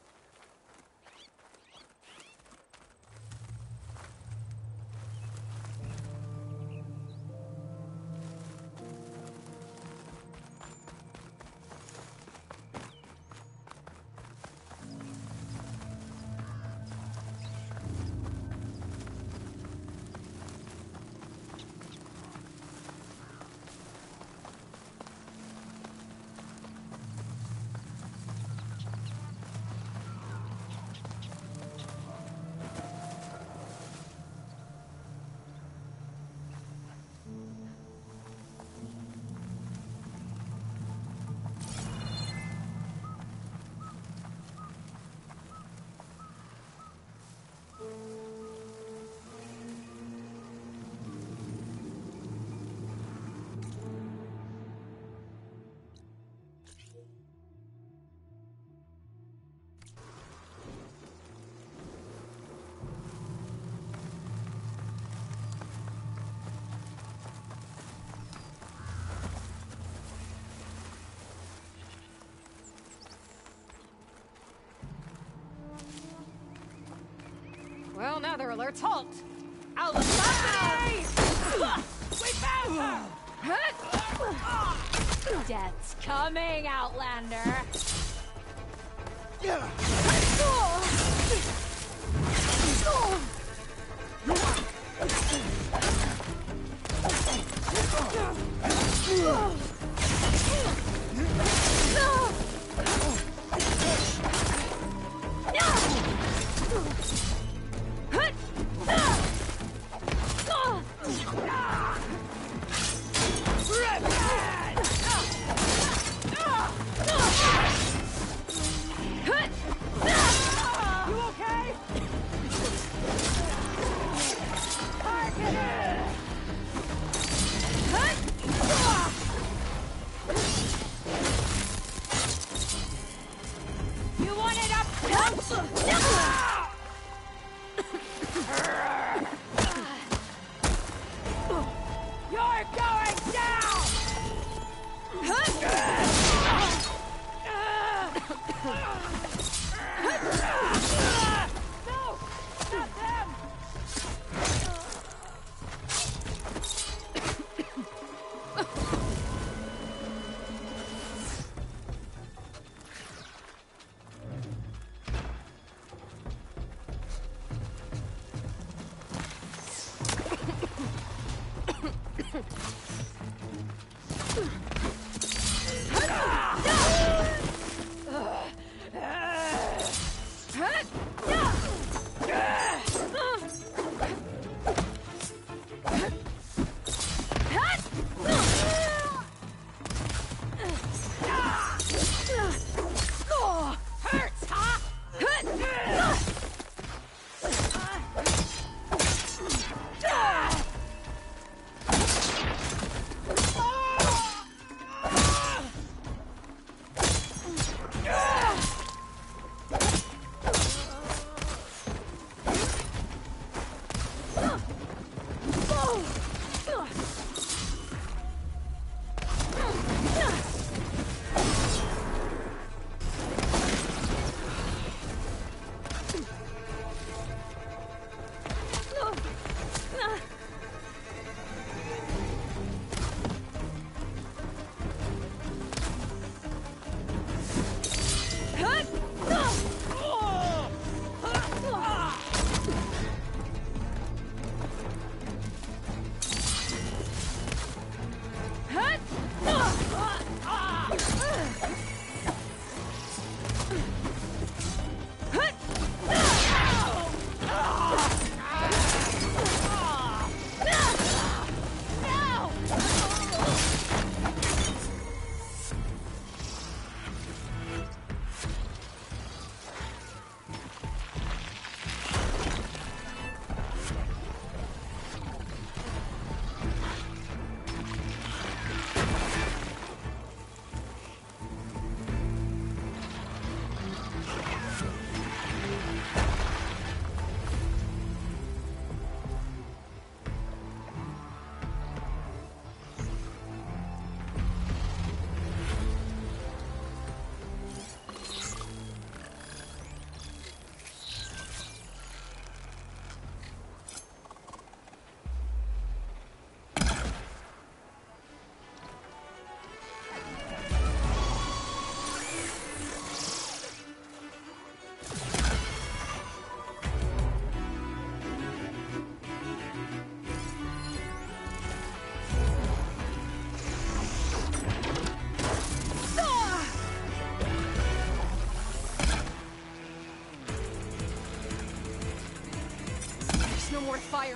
Well, now they're alerts. Halt! Alabama! We found her! Death's coming, Outlander! no more to fire.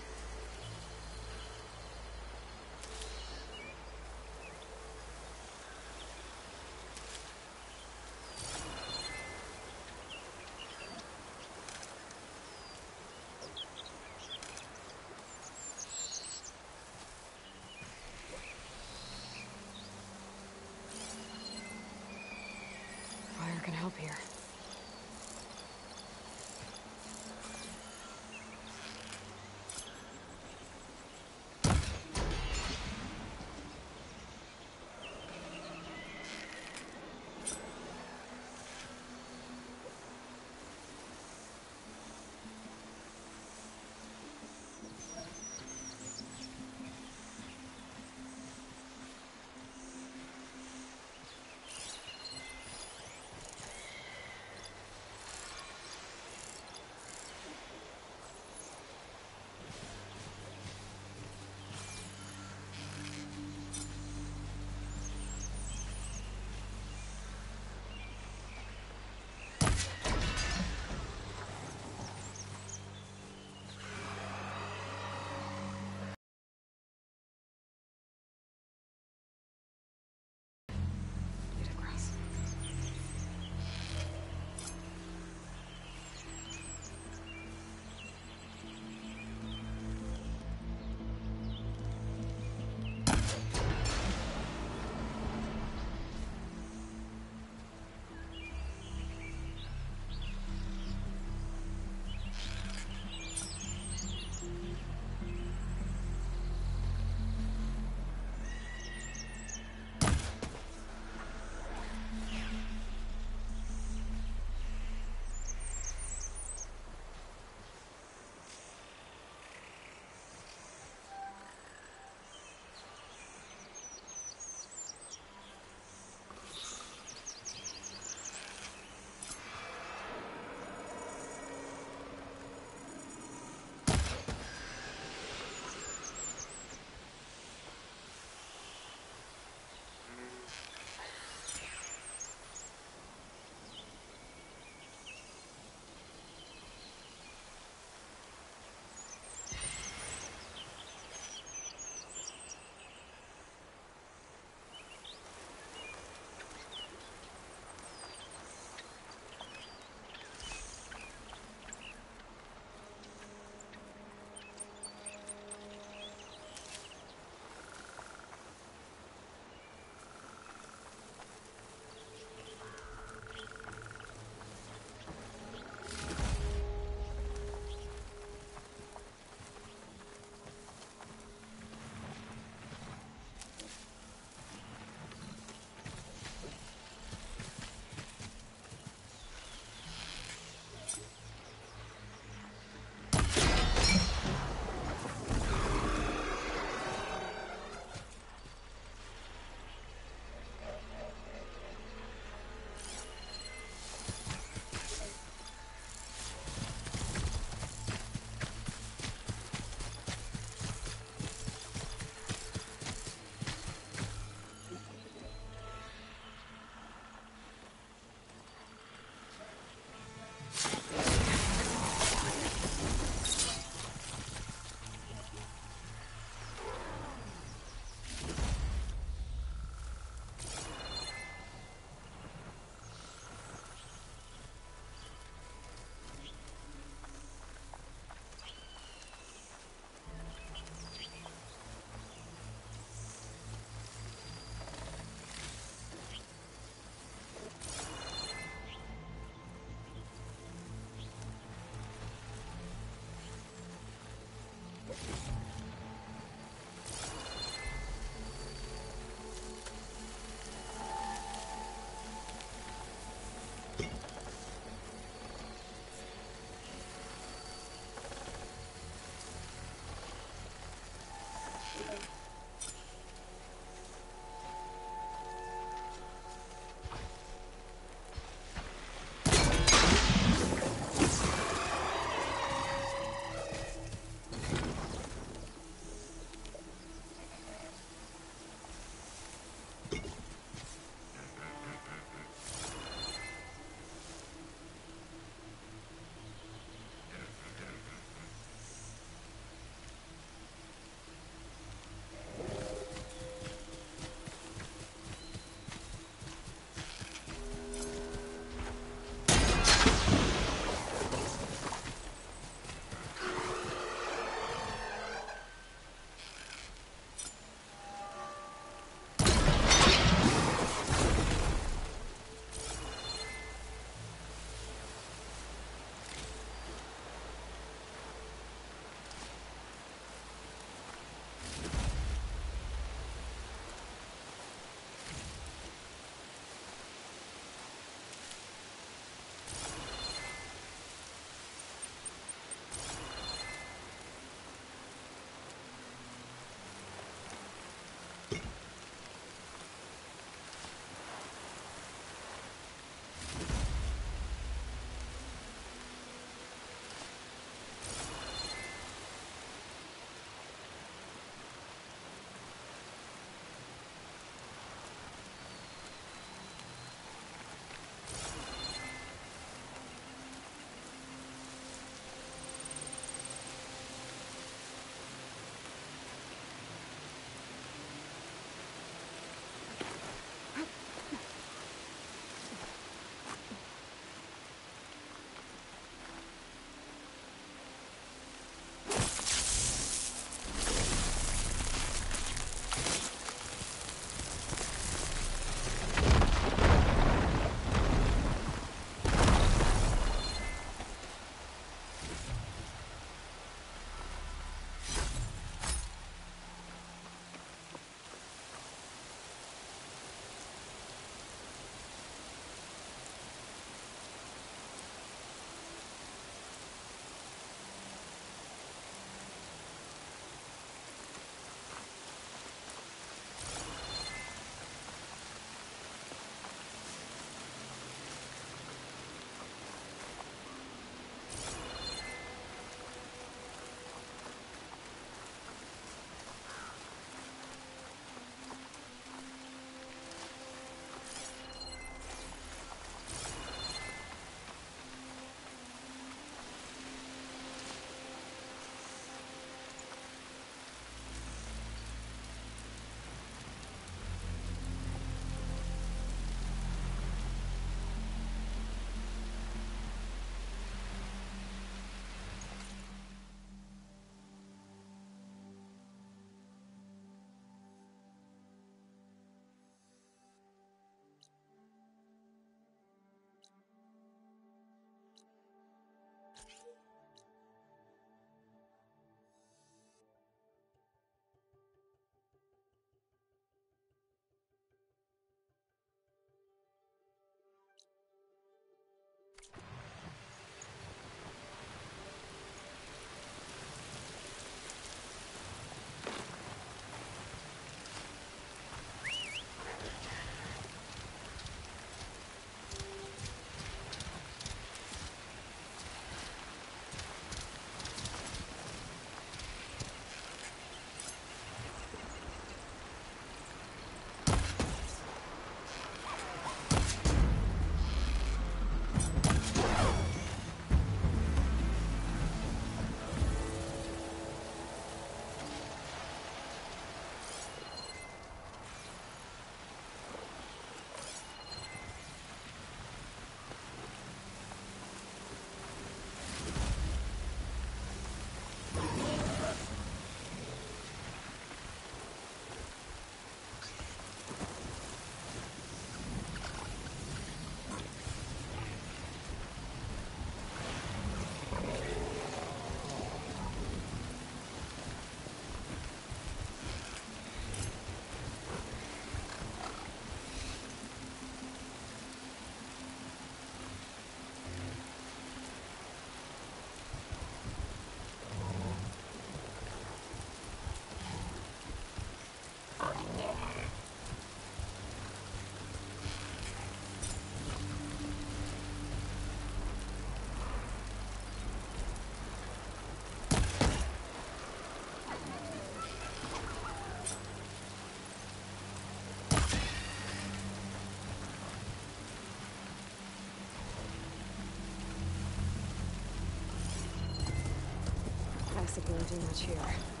Acid won't do much here.